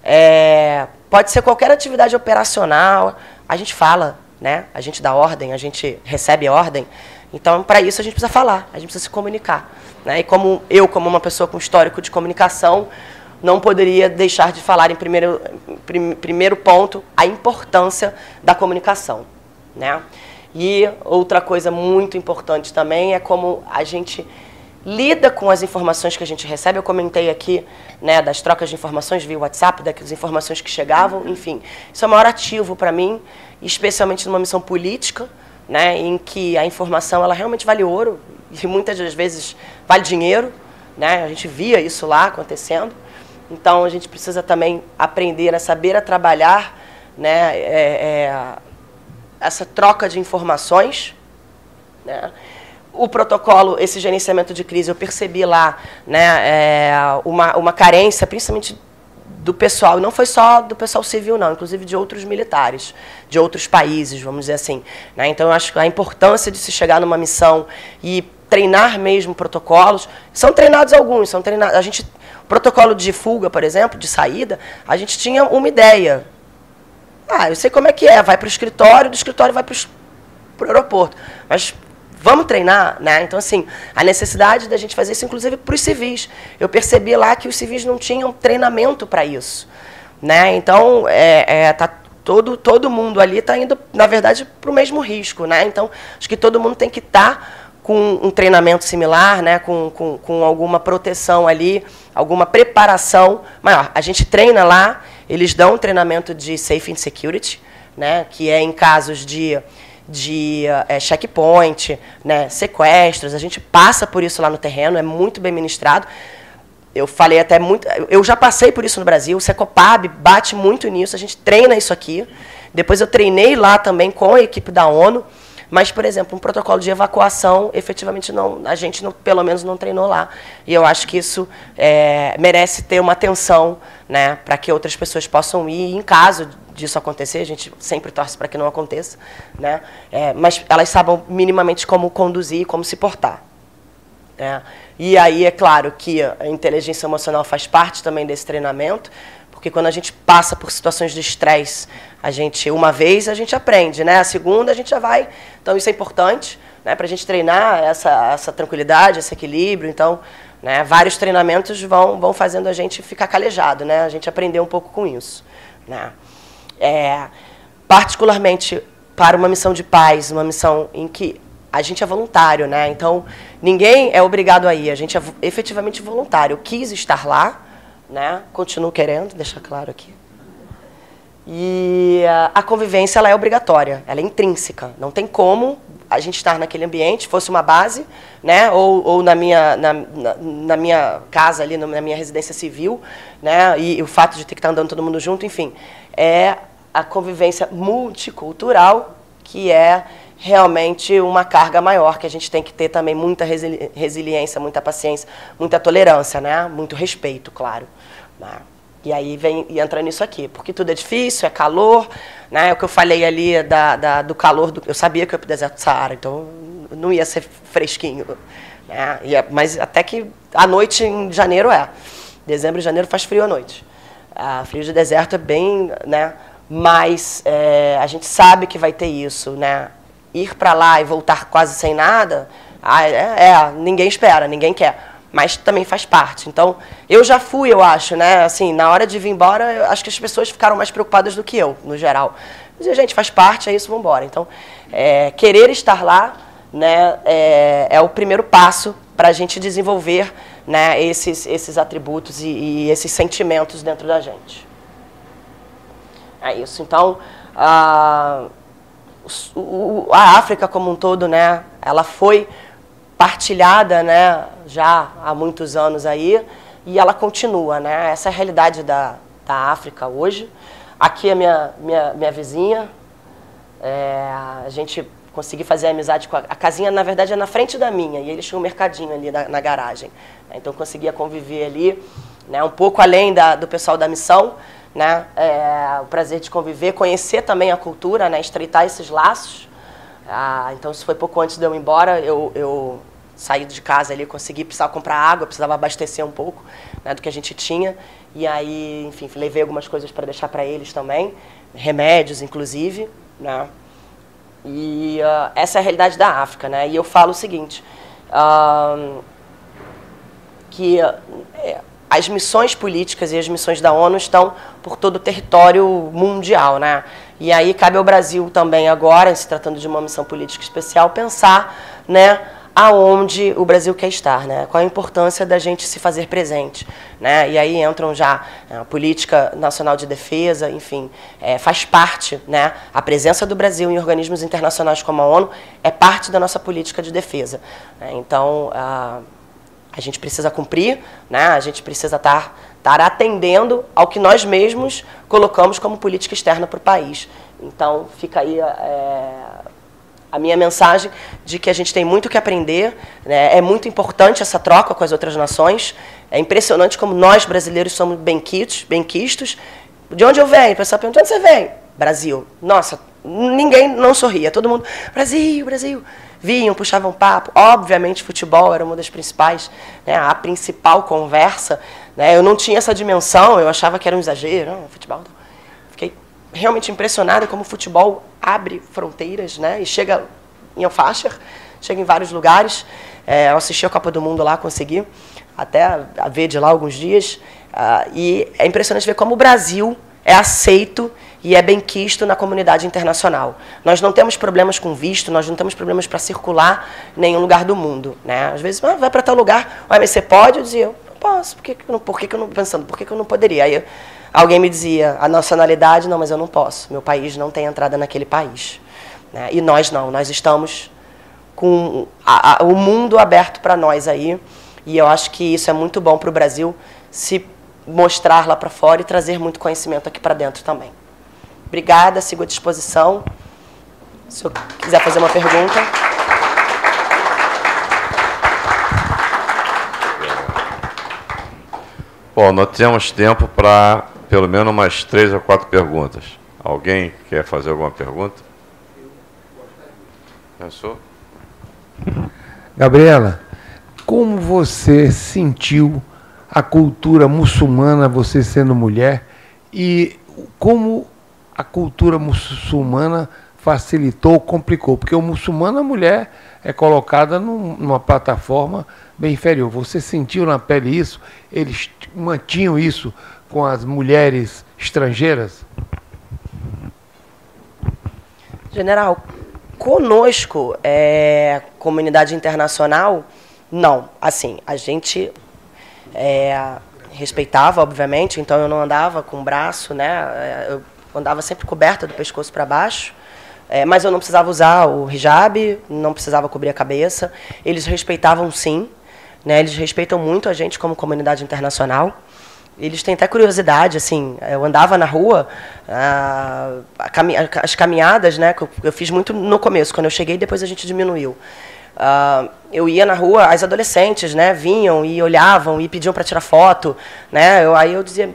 é, pode ser qualquer atividade operacional, a gente fala, né, a gente dá ordem, a gente recebe ordem, então, para isso, a gente precisa falar, a gente precisa se comunicar. Né? E como eu, como uma pessoa com histórico de comunicação, não poderia deixar de falar, em primeiro, prim, primeiro ponto, a importância da comunicação. Né? E outra coisa muito importante também é como a gente lida com as informações que a gente recebe. Eu comentei aqui, né, das trocas de informações via WhatsApp, das informações que chegavam, enfim. Isso é o maior ativo para mim, especialmente numa missão política, né, em que a informação ela realmente vale ouro e muitas das vezes vale dinheiro, né, a gente via isso lá acontecendo. Então a gente precisa também aprender a saber a trabalhar, né, é, é, essa troca de informações, né. O protocolo, esse gerenciamento de crise, eu percebi lá, né, é, uma, uma carência, principalmente do pessoal, não foi só do pessoal civil, não, inclusive de outros militares, de outros países, vamos dizer assim. Né? Então, eu acho que a importância de se chegar numa missão e treinar mesmo protocolos, são treinados alguns, são treinados, a gente, protocolo de fuga, por exemplo, de saída, a gente tinha uma ideia. Ah, eu sei como é que é, vai para o escritório, do escritório vai para o aeroporto, mas vamos treinar, né? Então, assim, a necessidade da gente fazer isso, inclusive, para os civis. Eu percebi lá que os civis não tinham treinamento para isso, né? Então, é, é, tá todo, todo mundo ali está indo, na verdade, para o mesmo risco, né? Então, acho que todo mundo tem que estar com um treinamento similar, né? com, com, com alguma proteção ali, alguma preparação maior. A gente treina lá, eles dão um treinamento de Safety and Security, né? Que é em casos de, de é, checkpoint, né? Sequestros, a gente passa por isso lá no terreno, é muito bem ministrado. Eu falei até muito... Eu já passei por isso no Brasil, o Secopab bate muito nisso, a gente treina isso aqui. Depois eu treinei lá também com a equipe da ONU, mas, por exemplo, um protocolo de evacuação, efetivamente, não, a gente, não, pelo menos, não treinou lá. E eu acho que isso é, merece ter uma atenção, né, para que outras pessoas possam ir. E, em caso disso acontecer, a gente sempre torce para que não aconteça, né, é, mas elas sabem minimamente como conduzir, como se portar. É. E aí, é claro que a inteligência emocional faz parte também desse treinamento, porque quando a gente passa por situações de estresse, a gente, uma vez, a gente aprende, né? A segunda, a gente já vai. Então, isso é importante, né? Para a gente treinar essa, essa tranquilidade, esse equilíbrio. Então, né? Vários treinamentos vão, vão fazendo a gente ficar calejado, né? A gente aprender um pouco com isso, né? É, particularmente para uma missão de paz, uma missão em que a gente é voluntário, né? Então, ninguém é obrigado a ir. A gente é efetivamente voluntário. Eu quis estar lá, né? Continuo querendo, deixar claro aqui. E a convivência, ela é obrigatória, ela é intrínseca. Não tem como a gente estar naquele ambiente, fosse uma base, né? Ou, ou na, minha, na, na, na minha casa, ali, na minha residência civil, né? E, e o fato de ter que estar andando todo mundo junto, enfim. É a convivência multicultural, que é realmente uma carga maior, que a gente tem que ter também muita resili resiliência, muita paciência, muita tolerância, né? Muito respeito, claro. Né? E aí vem e entra nisso aqui, porque tudo é difícil, é calor, né? O que eu falei ali da, da, do calor, do, eu sabia que eu ia para o deserto do Saara, então não ia ser fresquinho. Né? Ia, mas até que à noite em janeiro é. Dezembro e janeiro faz frio à noite. Ah, frio de deserto é bem, né? Mas é, a gente sabe que vai ter isso, né? Ir para lá e voltar quase sem nada, ah, é, é, ninguém espera, ninguém quer. Mas também faz parte. Então, eu já fui, eu acho, né? Assim, na hora de vir embora, eu acho que as pessoas ficaram mais preocupadas do que eu, no geral. Mas, gente, faz parte, é isso, vamos embora. Então, é, querer estar lá, né, é, é o primeiro passo para a gente desenvolver, né, esses, esses atributos e, e esses sentimentos dentro da gente. É isso. Então, a, o, a África como um todo, né, ela foi partilhada, né, já há muitos anos aí, e ela continua, né? Essa é a realidade da, da África hoje. Aqui é minha, minha, minha vizinha, é, a gente conseguiu fazer amizade com a, a casinha, na verdade, é na frente da minha, e eles tinham um mercadinho ali na, na garagem. Então, conseguia conviver ali, né, um pouco além da, do pessoal da missão, né, é, o prazer de conviver, conhecer também a cultura, né, estreitar esses laços. Ah, então, isso foi pouco antes de eu ir embora, eu, eu saí de casa ali, consegui, precisava comprar água, precisava abastecer um pouco, né, do que a gente tinha. E aí, enfim, levei algumas coisas para deixar para eles também, remédios, inclusive, né. E uh, essa é a realidade da África, né. E eu falo o seguinte, uh, que uh, as missões políticas e as missões da ONU estão por todo o território mundial, né? E aí cabe ao Brasil também agora, se tratando de uma missão política especial, pensar, né, aonde o Brasil quer estar, né? Qual a importância da gente se fazer presente, né? E aí entram já a política nacional de defesa, enfim, é, faz parte, né? A presença do Brasil em organismos internacionais como a ONU é parte da nossa política de defesa, né? Então, a A gente precisa cumprir, né? A gente precisa estar, estar atendendo ao que nós mesmos colocamos como política externa para o país. Então, fica aí é, a minha mensagem de que a gente tem muito que aprender, né? É muito importante essa troca com as outras nações. É impressionante como nós, brasileiros, somos benquitos, benquistos. De onde eu venho? O pessoal pergunta, de onde você vem? Brasil. Nossa, ninguém não sorria, todo mundo, Brasil, Brasil. Vinham, puxavam papo. Obviamente, futebol era uma das principais, né, a principal conversa. Né, eu não tinha essa dimensão, eu achava que era um exagero. Não, futebol. Fiquei realmente impressionada como o futebol abre fronteiras, né, e chega em Alfasher, chega em vários lugares. É, eu assisti a Copa do Mundo lá, consegui até a ver de lá alguns dias. Uh, e é impressionante ver como o Brasil é aceito e é bem quisto na comunidade internacional. Nós não temos problemas com visto, nós não temos problemas para circular em nenhum lugar do mundo, né? Às vezes, ah, vai para tal lugar, ah, mas você pode? Eu dizia, eu não posso, por que, que eu não, por que, que eu não, pensando, por que, que eu não poderia? Aí eu, alguém me dizia, a nacionalidade, não, mas eu não posso, meu país não tem entrada naquele país. Né? E nós não, nós estamos com a, a, o mundo aberto para nós aí, e eu acho que isso é muito bom para o Brasil se mostrar lá para fora e trazer muito conhecimento aqui para dentro também. Obrigada, sigo à disposição. Se eu quiser fazer uma pergunta. Bom, nós temos tempo para pelo menos umas três ou quatro perguntas. Alguém quer fazer alguma pergunta? Pensou? Gabriela, como você sentiu a cultura muçulmana, você sendo mulher, e como a cultura muçulmana facilitou, complicou? Porque o muçulmano, a mulher é colocada num, numa plataforma bem inferior. Você sentiu na pele isso? Eles mantinham isso com as mulheres estrangeiras? General, conosco, é, comunidade internacional, não. Assim, a gente é, respeitava, obviamente, então eu não andava com o braço, né? Eu andava sempre coberta do pescoço para baixo, é, mas eu não precisava usar o hijab, não precisava cobrir a cabeça. Eles respeitavam, sim, né? Eles respeitam muito a gente como comunidade internacional. Eles têm até curiosidade, assim, eu andava na rua, ah, a cami as caminhadas, né, que eu, eu fiz muito no começo, quando eu cheguei, depois a gente diminuiu. Ah, eu ia na rua, as adolescentes, né, vinham e olhavam e pediam para tirar foto, né, eu, aí eu dizia,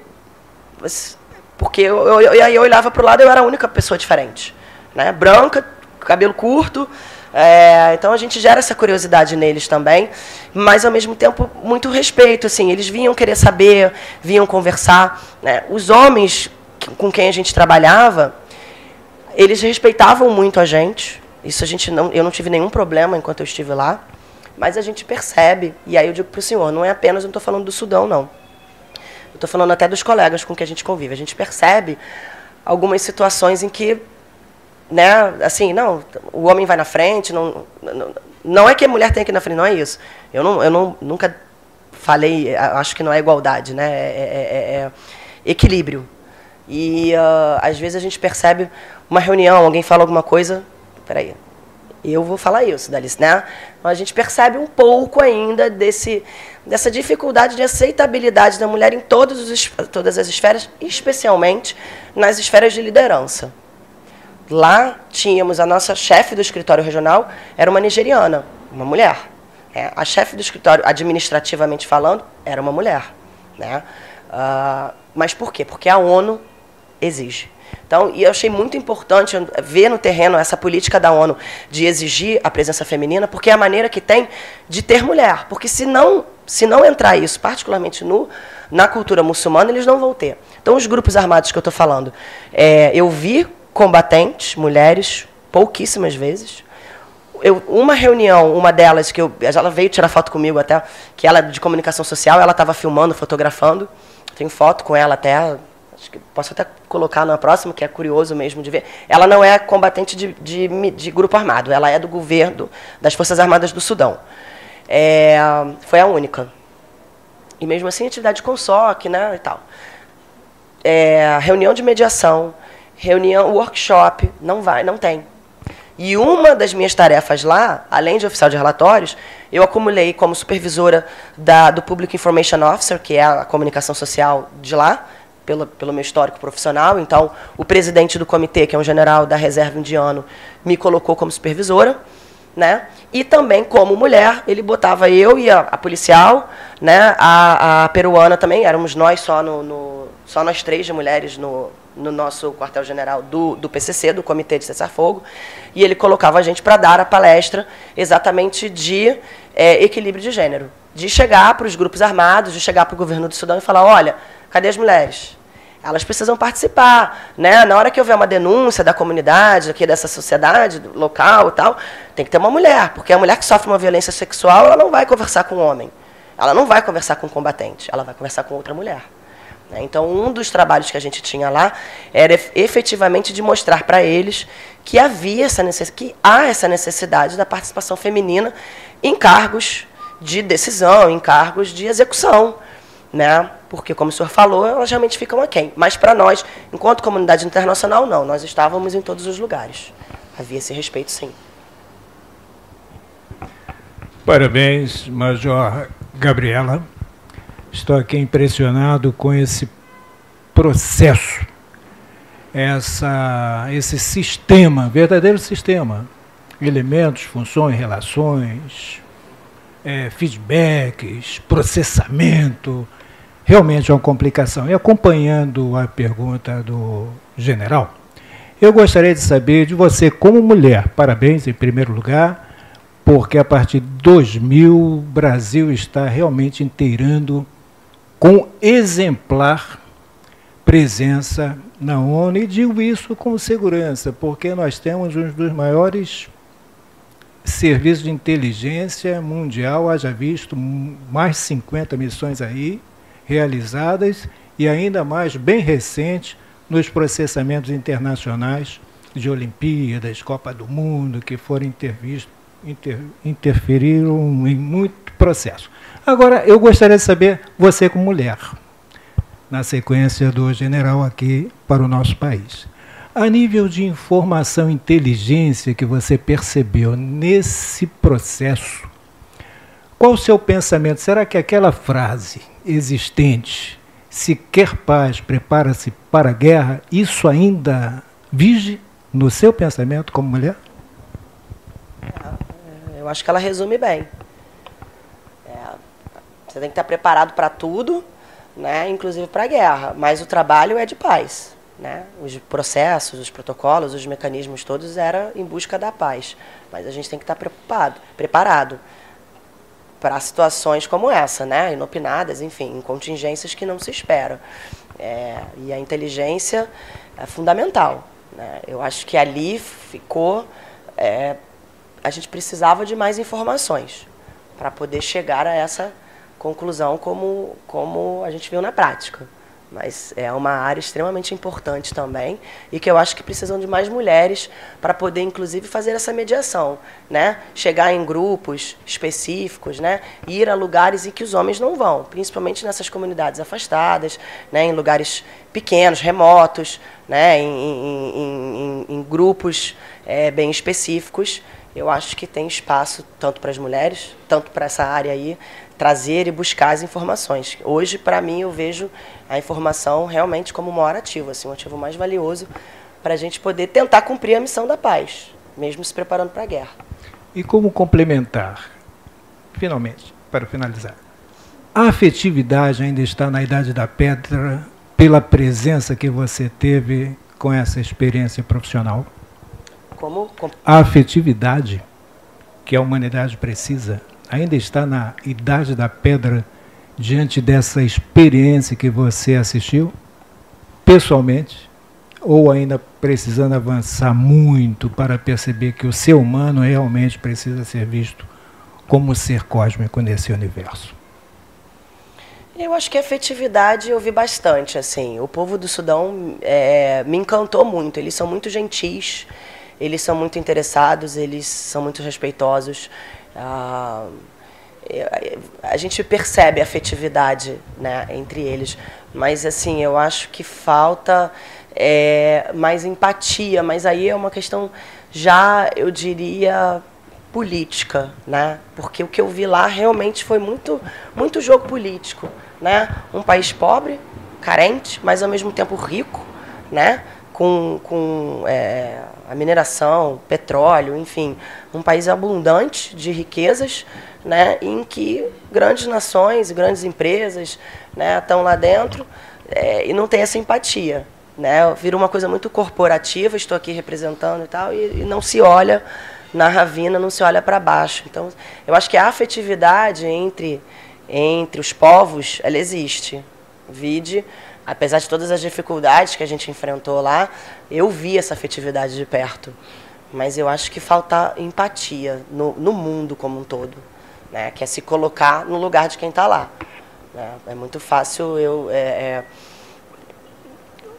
porque eu, eu, eu, eu olhava para o lado, eu era a única pessoa diferente, né, branca, cabelo curto. É, então a gente gera essa curiosidade neles também, mas ao mesmo tempo muito respeito, assim, eles vinham querer saber, vinham conversar, né? Os homens com quem a gente trabalhava, eles respeitavam muito a gente, isso a gente não, eu não tive nenhum problema enquanto eu estive lá, mas a gente percebe, e aí eu digo para o senhor, não é apenas, eu não estou falando do Sudão, não, eu estou falando até dos colegas com quem a gente convive, a gente percebe algumas situações em que, né, assim, não, o homem vai na frente, não, não, não é que a mulher tem que ir na frente, não é isso. Eu, não, eu não, nunca falei, acho que não é igualdade, né, é, é, é equilíbrio. E, uh, às vezes, a gente percebe uma reunião, alguém fala alguma coisa, peraí, eu vou falar isso, Dalice, né? Então, a gente percebe um pouco ainda desse, dessa dificuldade de aceitabilidade da mulher em todos os, todas as esferas, especialmente nas esferas de liderança. Lá tínhamos a nossa chefe do escritório regional, era uma nigeriana, uma mulher. É, a chefe do escritório, administrativamente falando, era uma mulher. Né? Uh, mas por quê? Porque a ONU exige. Então, e eu achei muito importante ver no terreno essa política da ONU de exigir a presença feminina, porque é a maneira que tem de ter mulher. Porque se não, se não entrar isso, particularmente no, na cultura muçulmana, eles não vão ter. Então, os grupos armados que eu estou falando, é, eu vi combatentes, mulheres, pouquíssimas vezes. Eu, uma reunião, uma delas, que eu, ela veio tirar foto comigo até, que ela é de comunicação social, ela estava filmando, fotografando, tenho foto com ela até, acho que posso até colocar na próxima, que é curioso mesmo de ver. Ela não é combatente de, de, de grupo armado, ela é do governo, das Forças Armadas do Sudão. É, foi a única. E mesmo assim, atividade com S O C, né, e tal. É, reunião de mediação, reunião, workshop, não vai, não tem. E uma das minhas tarefas lá, além de oficial de relatórios, eu acumulei como supervisora da, do Public Information Officer, que é a comunicação social de lá, pelo, pelo meu histórico profissional. Então, o presidente do comitê, que é um general da reserva indiano, me colocou como supervisora. Né? E também, como mulher, ele botava eu e a, a policial, né? a, a peruana também, éramos nós só, no, no, só nós três de mulheres no, no nosso quartel-general do, do P C C, do Comitê de Cessar-Fogo, e ele colocava a gente para dar a palestra exatamente de é, equilíbrio de gênero, de chegar para os grupos armados, de chegar para o governo do Sudão e falar, olha, cadê as mulheres? Elas precisam participar, né? Na hora que houver uma denúncia da comunidade, aqui dessa sociedade local e tal, tem que ter uma mulher, porque a mulher que sofre uma violência sexual, ela não vai conversar com um homem, ela não vai conversar com um combatente, ela vai conversar com outra mulher. Então, um dos trabalhos que a gente tinha lá era efetivamente de mostrar para eles que havia essa necess... que há essa necessidade da participação feminina em cargos de decisão, em cargos de execução, né? Porque, como o senhor falou, elas realmente ficam aquém. Mas, para nós, enquanto comunidade internacional, não. Nós estávamos em todos os lugares. Havia esse respeito, sim. Parabéns, Major Gabriela. Estou aqui impressionado com esse processo, essa, esse sistema, verdadeiro sistema. Elementos, funções, relações, é, feedbacks, processamento. Realmente é uma complicação. E acompanhando a pergunta do general, eu gostaria de saber de você como mulher. Parabéns, em primeiro lugar, porque a partir de dois mil o Brasil está realmente inteirando com exemplar presença na ONU, e digo isso com segurança, porque nós temos um dos maiores serviços de inteligência mundial, haja visto mais de cinquenta missões aí realizadas, e ainda mais bem recente nos processamentos internacionais de Olimpíadas, Copa do Mundo, que foram intervisto, inter, interferiram em muito processo. Agora, eu gostaria de saber, você como mulher, na sequência do general aqui para o nosso país, a nível de informação e inteligência que você percebeu nesse processo, qual o seu pensamento? Será que aquela frase existente, se quer paz, prepara-se para a guerra, isso ainda vige no seu pensamento como mulher? Eu acho que ela resume bem. Você tem que estar preparado para tudo, né, inclusive para a guerra, mas o trabalho é de paz. Né? Os processos, os protocolos, os mecanismos todos eram em busca da paz. Mas a gente tem que estar preocupado, preparado para situações como essa, né, inopinadas, enfim, em contingências que não se esperam. É, e a inteligência é fundamental. Né? Eu acho que ali ficou... É, a gente precisava de mais informações para poder chegar a essa conclusão como, como a gente viu na prática. Mas é uma área extremamente importante também e que eu acho que precisam de mais mulheres para poder, inclusive, fazer essa mediação, né? Chegar em grupos específicos, né? Ir a lugares em que os homens não vão, principalmente nessas comunidades afastadas, né? Em lugares pequenos, remotos, né? em, em, em, em grupos é, bem específicos. Eu acho que tem espaço tanto para as mulheres, tanto para essa área aí, trazer e buscar as informações. Hoje, para mim, eu vejo a informação realmente como o maior ativo, assim, um ativo mais valioso para a gente poder tentar cumprir a missão da paz, mesmo se preparando para a guerra. E como complementar, finalmente, para finalizar, a afetividade ainda está na Idade da Pedra pela presença que você teve com essa experiência profissional? Como? A afetividade que a humanidade precisa ainda está na Idade da Pedra diante dessa experiência que você assistiu pessoalmente, ou ainda precisando avançar muito para perceber que o ser humano realmente precisa ser visto como ser cósmico nesse universo? Eu acho que a afetividade eu vi bastante. Assim, o povo do Sudão é, me encantou muito. Eles são muito gentis, eles são muito interessados, eles são muito respeitosos. Ah, a gente percebe a afetividade, né, entre eles, mas assim, eu acho que falta é, mais empatia, mas aí é uma questão já, eu diria, política, né? Porque o que eu vi lá realmente foi muito, muito jogo político, né? Um país pobre, carente, mas ao mesmo tempo rico, né? Com, com é, a mineração, petróleo, enfim, um país abundante de riquezas, né, em que grandes nações, grandes empresas, né, estão lá dentro é, e não tem essa empatia. Né, vira uma coisa muito corporativa, estou aqui representando e tal, e, e não se olha na ravina, não se olha para baixo. Então, eu acho que a afetividade entre, entre os povos, ela existe. Vide, apesar de todas as dificuldades que a gente enfrentou lá, eu vi essa afetividade de perto. Mas eu acho que falta empatia no, no mundo como um todo, né? Que é se colocar no lugar de quem está lá. Né? É muito fácil eu é, é,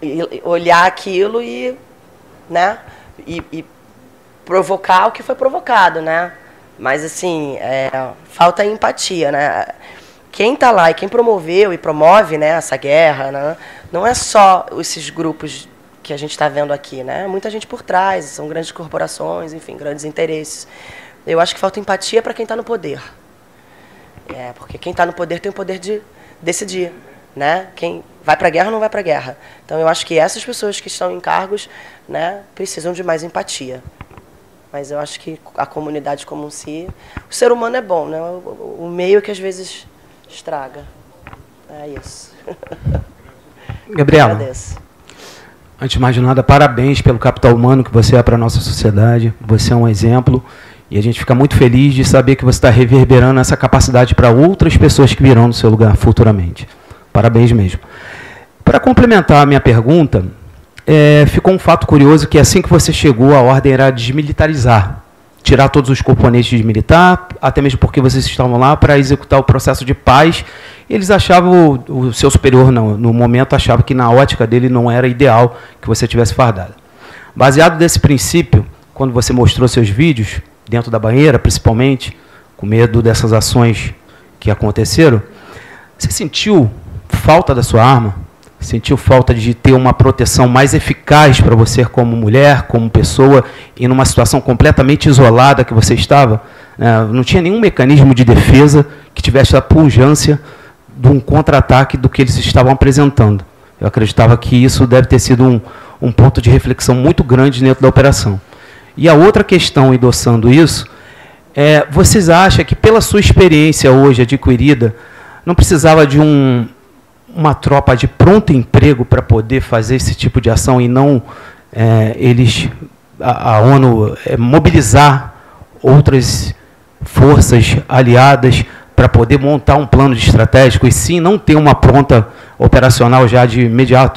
olhar aquilo e, né, e, e provocar o que foi provocado, né? Mas, assim, é, falta empatia, né? Quem está lá e quem promoveu e promove, né, essa guerra, né, não é só esses grupos que a gente está vendo aqui, né? Muita gente por trás, são grandes corporações, enfim, grandes interesses. Eu acho que falta empatia para quem está no poder. É, porque quem está no poder tem o poder de decidir, né? Quem vai para a guerra ou não vai para a guerra. Então, eu acho que essas pessoas que estão em cargos, né, precisam de mais empatia. Mas eu acho que a comunidade como um si... O ser humano é bom, né? O, o meio que às vezes estraga. É isso. Gabriela, agradeço. Antes de mais nada, parabéns pelo capital humano que você é para a nossa sociedade. Você é um exemplo. E a gente fica muito feliz de saber que você está reverberando essa capacidade para outras pessoas que virão no seu lugar futuramente. Parabéns mesmo. Para complementar a minha pergunta... É, ficou um fato curioso que assim que você chegou, a ordem era desmilitarizar, tirar todos os componentes de militar, até mesmo porque vocês estavam lá para executar o processo de paz. Eles achavam, o, o seu superior não, no momento achava que na ótica dele não era ideal que você tivesse fardado. Baseado nesse princípio, quando você mostrou seus vídeos, dentro da banheira principalmente, com medo dessas ações que aconteceram, você sentiu falta da sua arma? Sentiu falta de ter uma proteção mais eficaz para você como mulher, como pessoa, e numa situação completamente isolada que você estava? É, não tinha nenhum mecanismo de defesa que tivesse a pujança de um contra-ataque do que eles estavam apresentando. Eu acreditava que isso deve ter sido um, um ponto de reflexão muito grande dentro da operação. E a outra questão, endossando isso, é, vocês acham que pela sua experiência hoje adquirida, não precisava de um... uma tropa de pronto emprego para poder fazer esse tipo de ação e não é, eles, a, a ONU, é, mobilizar outras forças aliadas para poder montar um plano de estratégico e sim não ter uma pronta operacional já de imediato?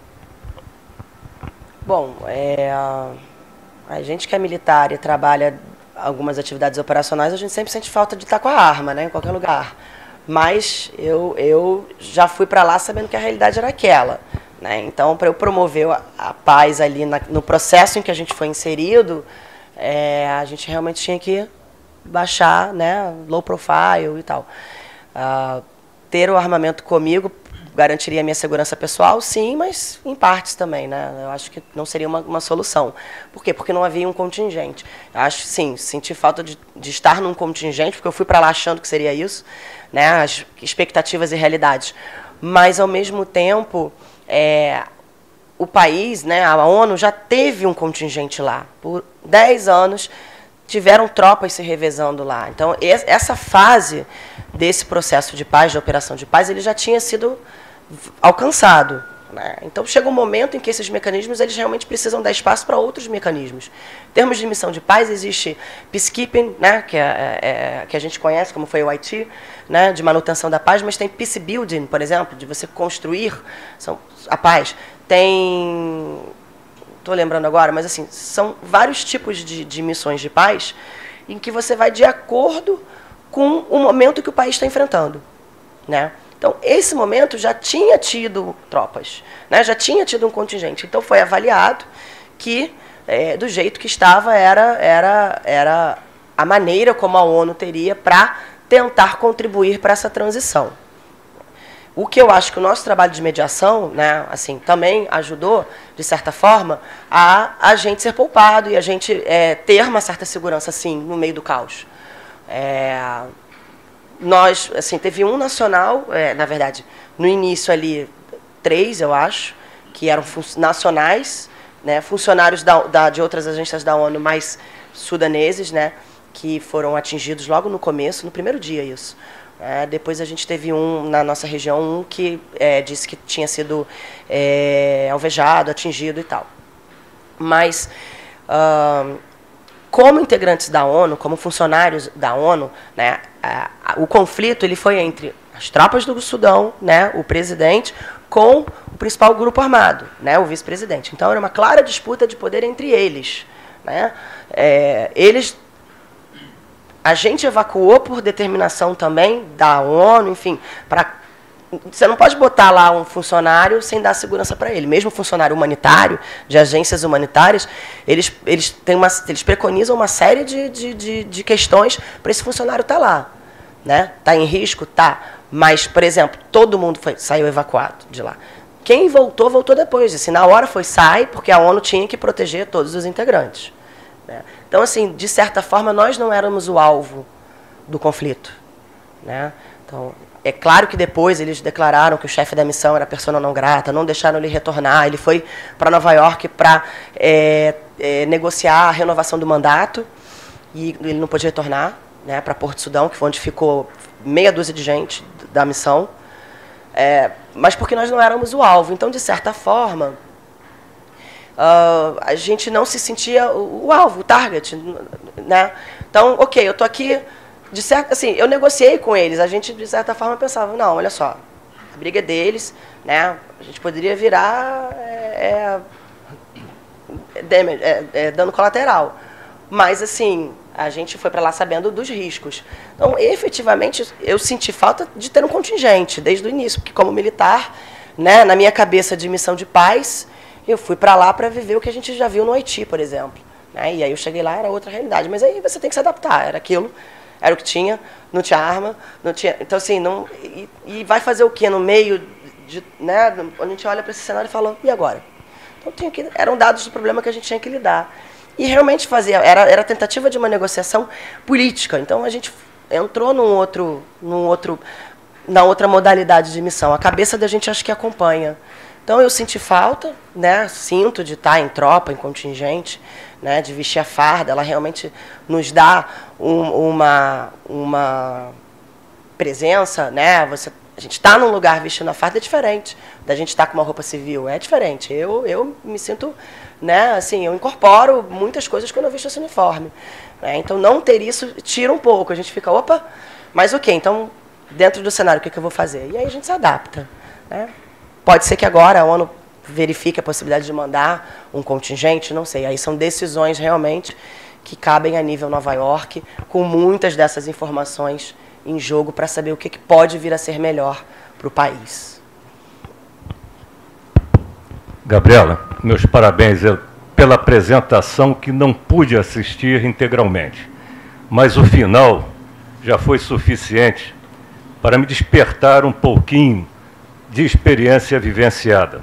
Bom, é, a gente que é militar e trabalha algumas atividades operacionais, a gente sempre sente falta de estar com a arma, né, em qualquer lugar. Mas eu, eu já fui para lá sabendo que a realidade era aquela, né? Então, para eu promover a, a paz ali na, no processo em que a gente foi inserido, é, a gente realmente tinha que baixar, né, low profile e tal. Uh, ter o armamento comigo garantiria a minha segurança pessoal, sim, mas em partes também, né? Eu acho que não seria uma, uma solução. Por quê? Porque não havia um contingente. Eu acho, sim, senti falta de, de estar num contingente, porque eu fui para lá achando que seria isso, né? As expectativas e realidades. Mas, ao mesmo tempo, é, o país, né, a ONU, já teve um contingente lá. Por dez anos, tiveram tropas se revezando lá. Então, essa fase desse processo de paz, de operação de paz, ele já tinha sido alcançado, né? Então, chega um momento em que esses mecanismos eles realmente precisam dar espaço para outros mecanismos. Em termos de missão de paz, existe peacekeeping, né, que, é, é, que a gente conhece, como foi o Haiti, né, de manutenção da paz, mas tem peace building, por exemplo, de você construir são, a paz. Tem... Estou lembrando agora, mas assim, são vários tipos de, de missões de paz em que você vai de acordo com o momento que o país está enfrentando, né? Então, esse momento já tinha tido tropas, né? Já tinha tido um contingente. Então, foi avaliado que, é, do jeito que estava, era, era, era a maneira como a ONU teria para tentar contribuir para essa transição. O que eu acho que o nosso trabalho de mediação, né, assim, também ajudou, de certa forma, a a gente ser poupado e a gente é, ter uma certa segurança, assim, no meio do caos. É, nós, assim, teve um nacional, é, na verdade, no início ali, três, eu acho, que eram nacionais, né, funcionários da, da, de outras agências da ONU, mas sudaneses, né, que foram atingidos logo no começo, no primeiro dia isso. É, depois a gente teve um, na nossa região, um que é, disse que tinha sido é, alvejado, atingido e tal. Mas, uh, como integrantes da ONU, como funcionários da ONU, né, a, a, o conflito ele foi entre as tropas do Sudão, né, o presidente, com o principal grupo armado, né, o vice-presidente. Então, era uma clara disputa de poder entre eles, né. É, eles... A gente evacuou por determinação também da ONU, enfim, para você não pode botar lá um funcionário sem dar segurança para ele. Mesmo funcionário humanitário, de agências humanitárias, eles, eles, têm uma, eles preconizam uma série de, de, de, de questões para esse funcionário estar lá. Né? Tá em risco? Tá. Mas, por exemplo, todo mundo foi, saiu evacuado de lá. Quem voltou, voltou depois. Assim, na hora foi sai, porque a ONU tinha que proteger todos os integrantes. Né? Então, assim, de certa forma, nós não éramos o alvo do conflito. Né? Então, é claro que depois eles declararam que o chefe da missão era persona não grata, não deixaram ele retornar. Ele foi para Nova York para é, é, negociar a renovação do mandato e ele não pôde retornar, né, para Porto Sudão, que foi onde ficou meia dúzia de gente da missão. É, mas porque nós não éramos o alvo. Então, de certa forma, uh, a gente não se sentia o, o alvo, o target. Né? Então, ok, eu estou aqui... De certo, assim, eu negociei com eles, a gente, de certa forma, pensava, não, olha só, a briga é deles, né? A gente poderia virar é, é, damage, é, é, dano colateral. Mas, assim, a gente foi para lá sabendo dos riscos. Então, efetivamente, eu senti falta de ter um contingente, desde o início, porque como militar, né, na minha cabeça de missão de paz, eu fui para lá para viver o que a gente já viu no Haiti, por exemplo. Né? E aí eu cheguei lá, era outra realidade. Mas aí você tem que se adaptar, era aquilo... Era o que tinha, não tinha arma, não tinha... Então, assim, não... E, e vai fazer o quê no meio de... Né? A gente olha para esse cenário e fala, e agora? Então, tinha que, eram dados do problema que a gente tinha que lidar. E realmente fazia... Era, era a tentativa de uma negociação política. Então, a gente entrou num outro, num outro, na outra modalidade de missão. A cabeça da gente acho que acompanha. Então, eu senti falta, né? Sinto de estar em tropa, em contingente, né? De vestir a farda. Ela realmente nos dá um, uma, uma presença, né? Você, a gente está num lugar vestindo a farda é diferente da gente estar com uma roupa civil, é diferente. Eu, eu me sinto, né? Assim, eu incorporo muitas coisas quando eu visto esse uniforme. Né? Então, não ter isso tira um pouco. A gente fica, opa, mas o quê? Então, dentro do cenário, o que, que eu vou fazer? E aí a gente se adapta, né? Pode ser que agora a ONU verifique a possibilidade de mandar um contingente, não sei. Aí são decisões realmente que cabem a nível Nova York, com muitas dessas informações em jogo para saber o que, que pode vir a ser melhor para o país. Gabriela, meus parabéns pela apresentação que não pude assistir integralmente, mas o final já foi suficiente para me despertar um pouquinho de experiência vivenciada,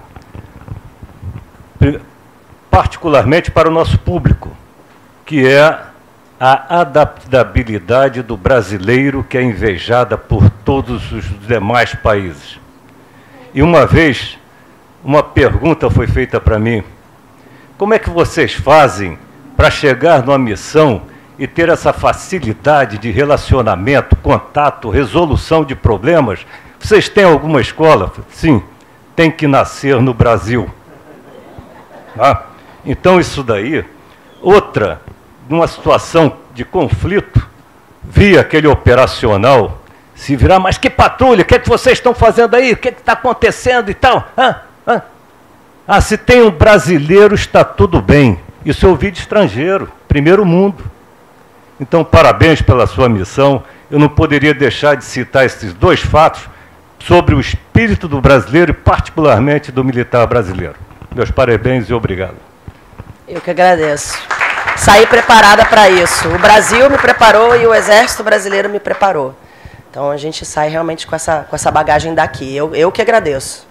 particularmente para o nosso público, que é a adaptabilidade do brasileiro que é invejada por todos os demais países. E uma vez, uma pergunta foi feita para mim: como é que vocês fazem para chegar numa missão e ter essa facilidade de relacionamento, contato, resolução de problemas? Vocês têm alguma escola? Sim, tem que nascer no Brasil. Ah, então, isso daí, outra, numa situação de conflito, via aquele operacional se virar, mas que patrulha, o que é que vocês estão fazendo aí? O que é que está acontecendo e tal? Ah, ah. ah, se tem um brasileiro, está tudo bem. Isso eu ouvi de estrangeiro, primeiro mundo. Então, parabéns pela sua missão. Eu não poderia deixar de citar esses dois fatos sobre o espírito do brasileiro e particularmente do militar brasileiro. Meus parabéns e obrigado. Eu que agradeço. Saí preparada para isso. O Brasil me preparou e o Exército Brasileiro me preparou. Então a gente sai realmente com essa, com essa bagagem daqui. Eu, eu que agradeço.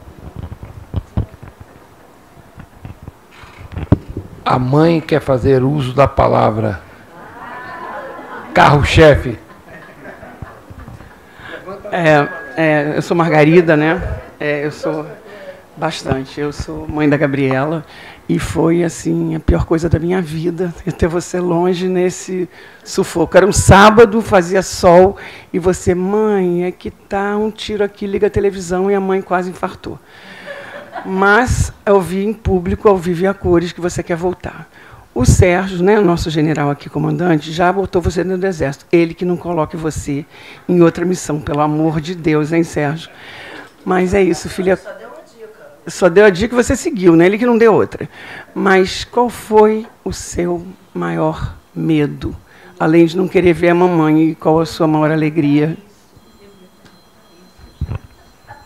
A mãe quer fazer uso da palavra carro-chefe. É, é, eu sou Margarida, né? É, eu sou bastante. Eu sou mãe da Gabriela e foi assim a pior coisa da minha vida ter você longe nesse sufoco. Era um sábado, fazia sol e você, mãe, é que tá um tiro aqui, liga a televisão e a mãe quase infartou. Mas eu vi em público, ao vivo e a cores, que você quer voltar. O Sérgio, né, o nosso general aqui, comandante, já botou você dentro do Exército. Ele que não coloque você em outra missão, pelo amor de Deus, hein, Sérgio? Mas é isso, filha. Só deu uma dica. Só deu a dica que você seguiu, né? Ele que não deu outra. Mas qual foi o seu maior medo? Além de não querer ver a mamãe, e qual a sua maior alegria?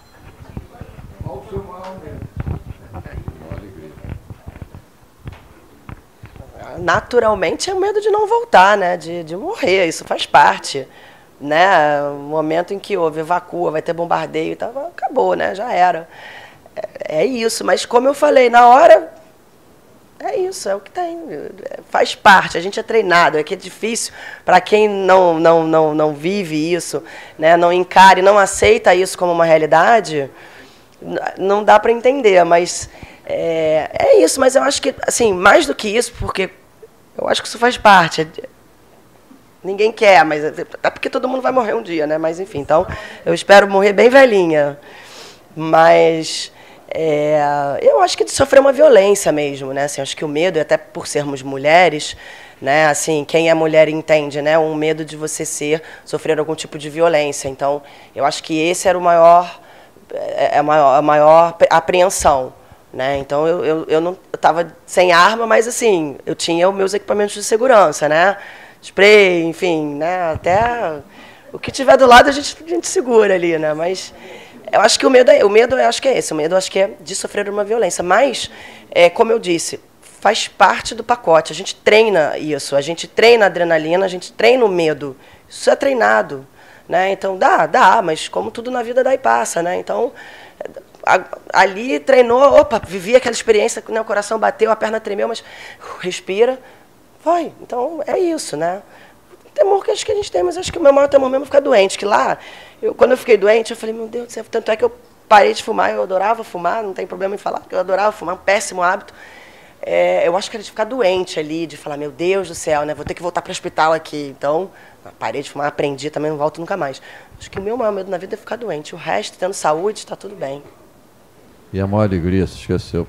naturalmente é o medo de não voltar, né? De, de morrer, isso faz parte. Né? O momento em que houve evacua, vai ter bombardeio e tal, acabou, né? Já era. É, é isso, mas como eu falei, na hora, é isso, é o que tem. Faz parte, a gente é treinado, é que é difícil para quem não, não, não, não vive isso, né? Não encare, não aceita isso como uma realidade, não dá para entender, mas é, é isso, mas eu acho que, assim, mais do que isso, porque eu acho que isso faz parte. Ninguém quer, mas até porque todo mundo vai morrer um dia, né? Mas enfim, então eu espero morrer bem velhinha. Mas é, eu acho que de sofrer uma violência mesmo, né? Assim, acho que o medo, até por sermos mulheres, né? Assim, quem é mulher entende, né? Um medo de você ser, sofrer algum tipo de violência. Então, eu acho que esse era o maior, é a maior, a maior apreensão. Né? Então, eu, eu, eu não estava sem arma, mas assim, eu tinha os meus equipamentos de segurança, né? Spray, enfim, né? Até o que tiver do lado a gente, a gente segura ali, né? Mas eu acho que o medo, é, o medo eu acho que é esse, o medo eu acho que é de sofrer uma violência. Mas, é, como eu disse, faz parte do pacote. A gente treina isso, a gente treina a adrenalina, a gente treina o medo. Isso é treinado, né? Então dá, dá, mas como tudo na vida dá e passa, né? Então a, ali treinou, opa, vivi aquela experiência, né? O coração bateu, a perna tremeu, mas uh, respira. Foi. Então, é isso, né? O temor que acho que a gente tem, mas acho que o meu maior temor mesmo é ficar doente. Que lá, eu, quando eu fiquei doente, eu falei, meu Deus do céu, tanto é que eu parei de fumar, eu adorava fumar, não tem problema em falar, que eu adorava fumar, um péssimo hábito. É, eu acho que era de ficar doente ali, de falar, meu Deus do céu, né? Vou ter que voltar para o hospital aqui. Então, parei de fumar, aprendi, também não volto nunca mais. Acho que o meu maior medo na vida é ficar doente. O resto, tendo saúde, está tudo bem. E a maior alegria, se esqueceu.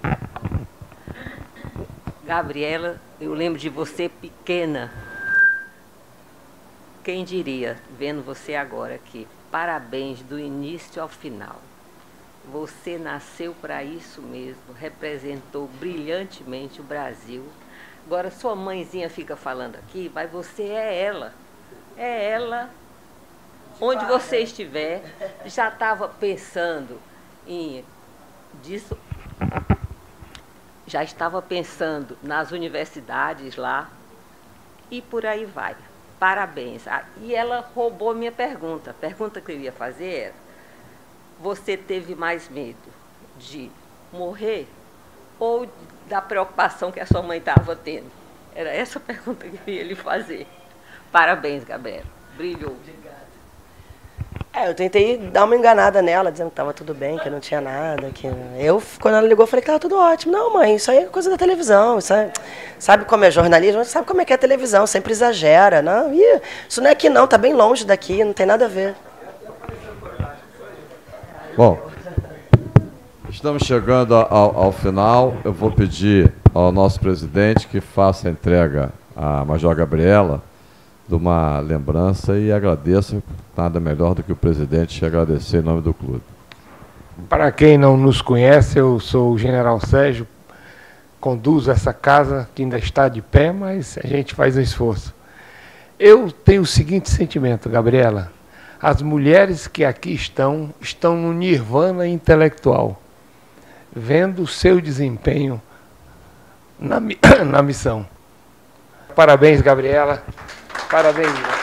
Gabriela, eu lembro de você pequena. Quem diria, vendo você agora aqui, parabéns do início ao final. Você nasceu para isso mesmo, representou brilhantemente o Brasil. Agora, sua mãezinha fica falando aqui, mas você é ela. É ela. Onde você estiver, já estava pensando em... disso. Já estava pensando nas universidades lá e por aí vai. Parabéns. Ah, e ela roubou minha pergunta. A pergunta que eu ia fazer era, você teve mais medo de morrer ou da preocupação que a sua mãe estava tendo? Era essa a pergunta que eu ia lhe fazer. Parabéns, Gabriela. Brilhou. É, eu tentei dar uma enganada nela, dizendo que estava tudo bem, que não tinha nada. Que... Eu, quando ela ligou, eu falei que estava tudo ótimo. Não, mãe, isso aí é coisa da televisão. Isso é... Sabe como é jornalismo? Sabe como é que é a televisão, sempre exagera. Não, Ih, isso não é aqui não, está bem longe daqui, não tem nada a ver. Bom, estamos chegando ao, ao final. Eu vou pedir ao nosso presidente que faça a entrega à Major Gabriela de uma lembrança e agradeço, nada melhor do que o presidente agradecer em nome do clube. Para quem não nos conhece, eu sou o General Sérgio, conduzo essa casa que ainda está de pé, mas a gente faz um esforço. Eu tenho o seguinte sentimento, Gabriela, as mulheres que aqui estão, estão no nirvana intelectual, vendo o seu desempenho na, na missão. Parabéns, Gabriela. Parabéns.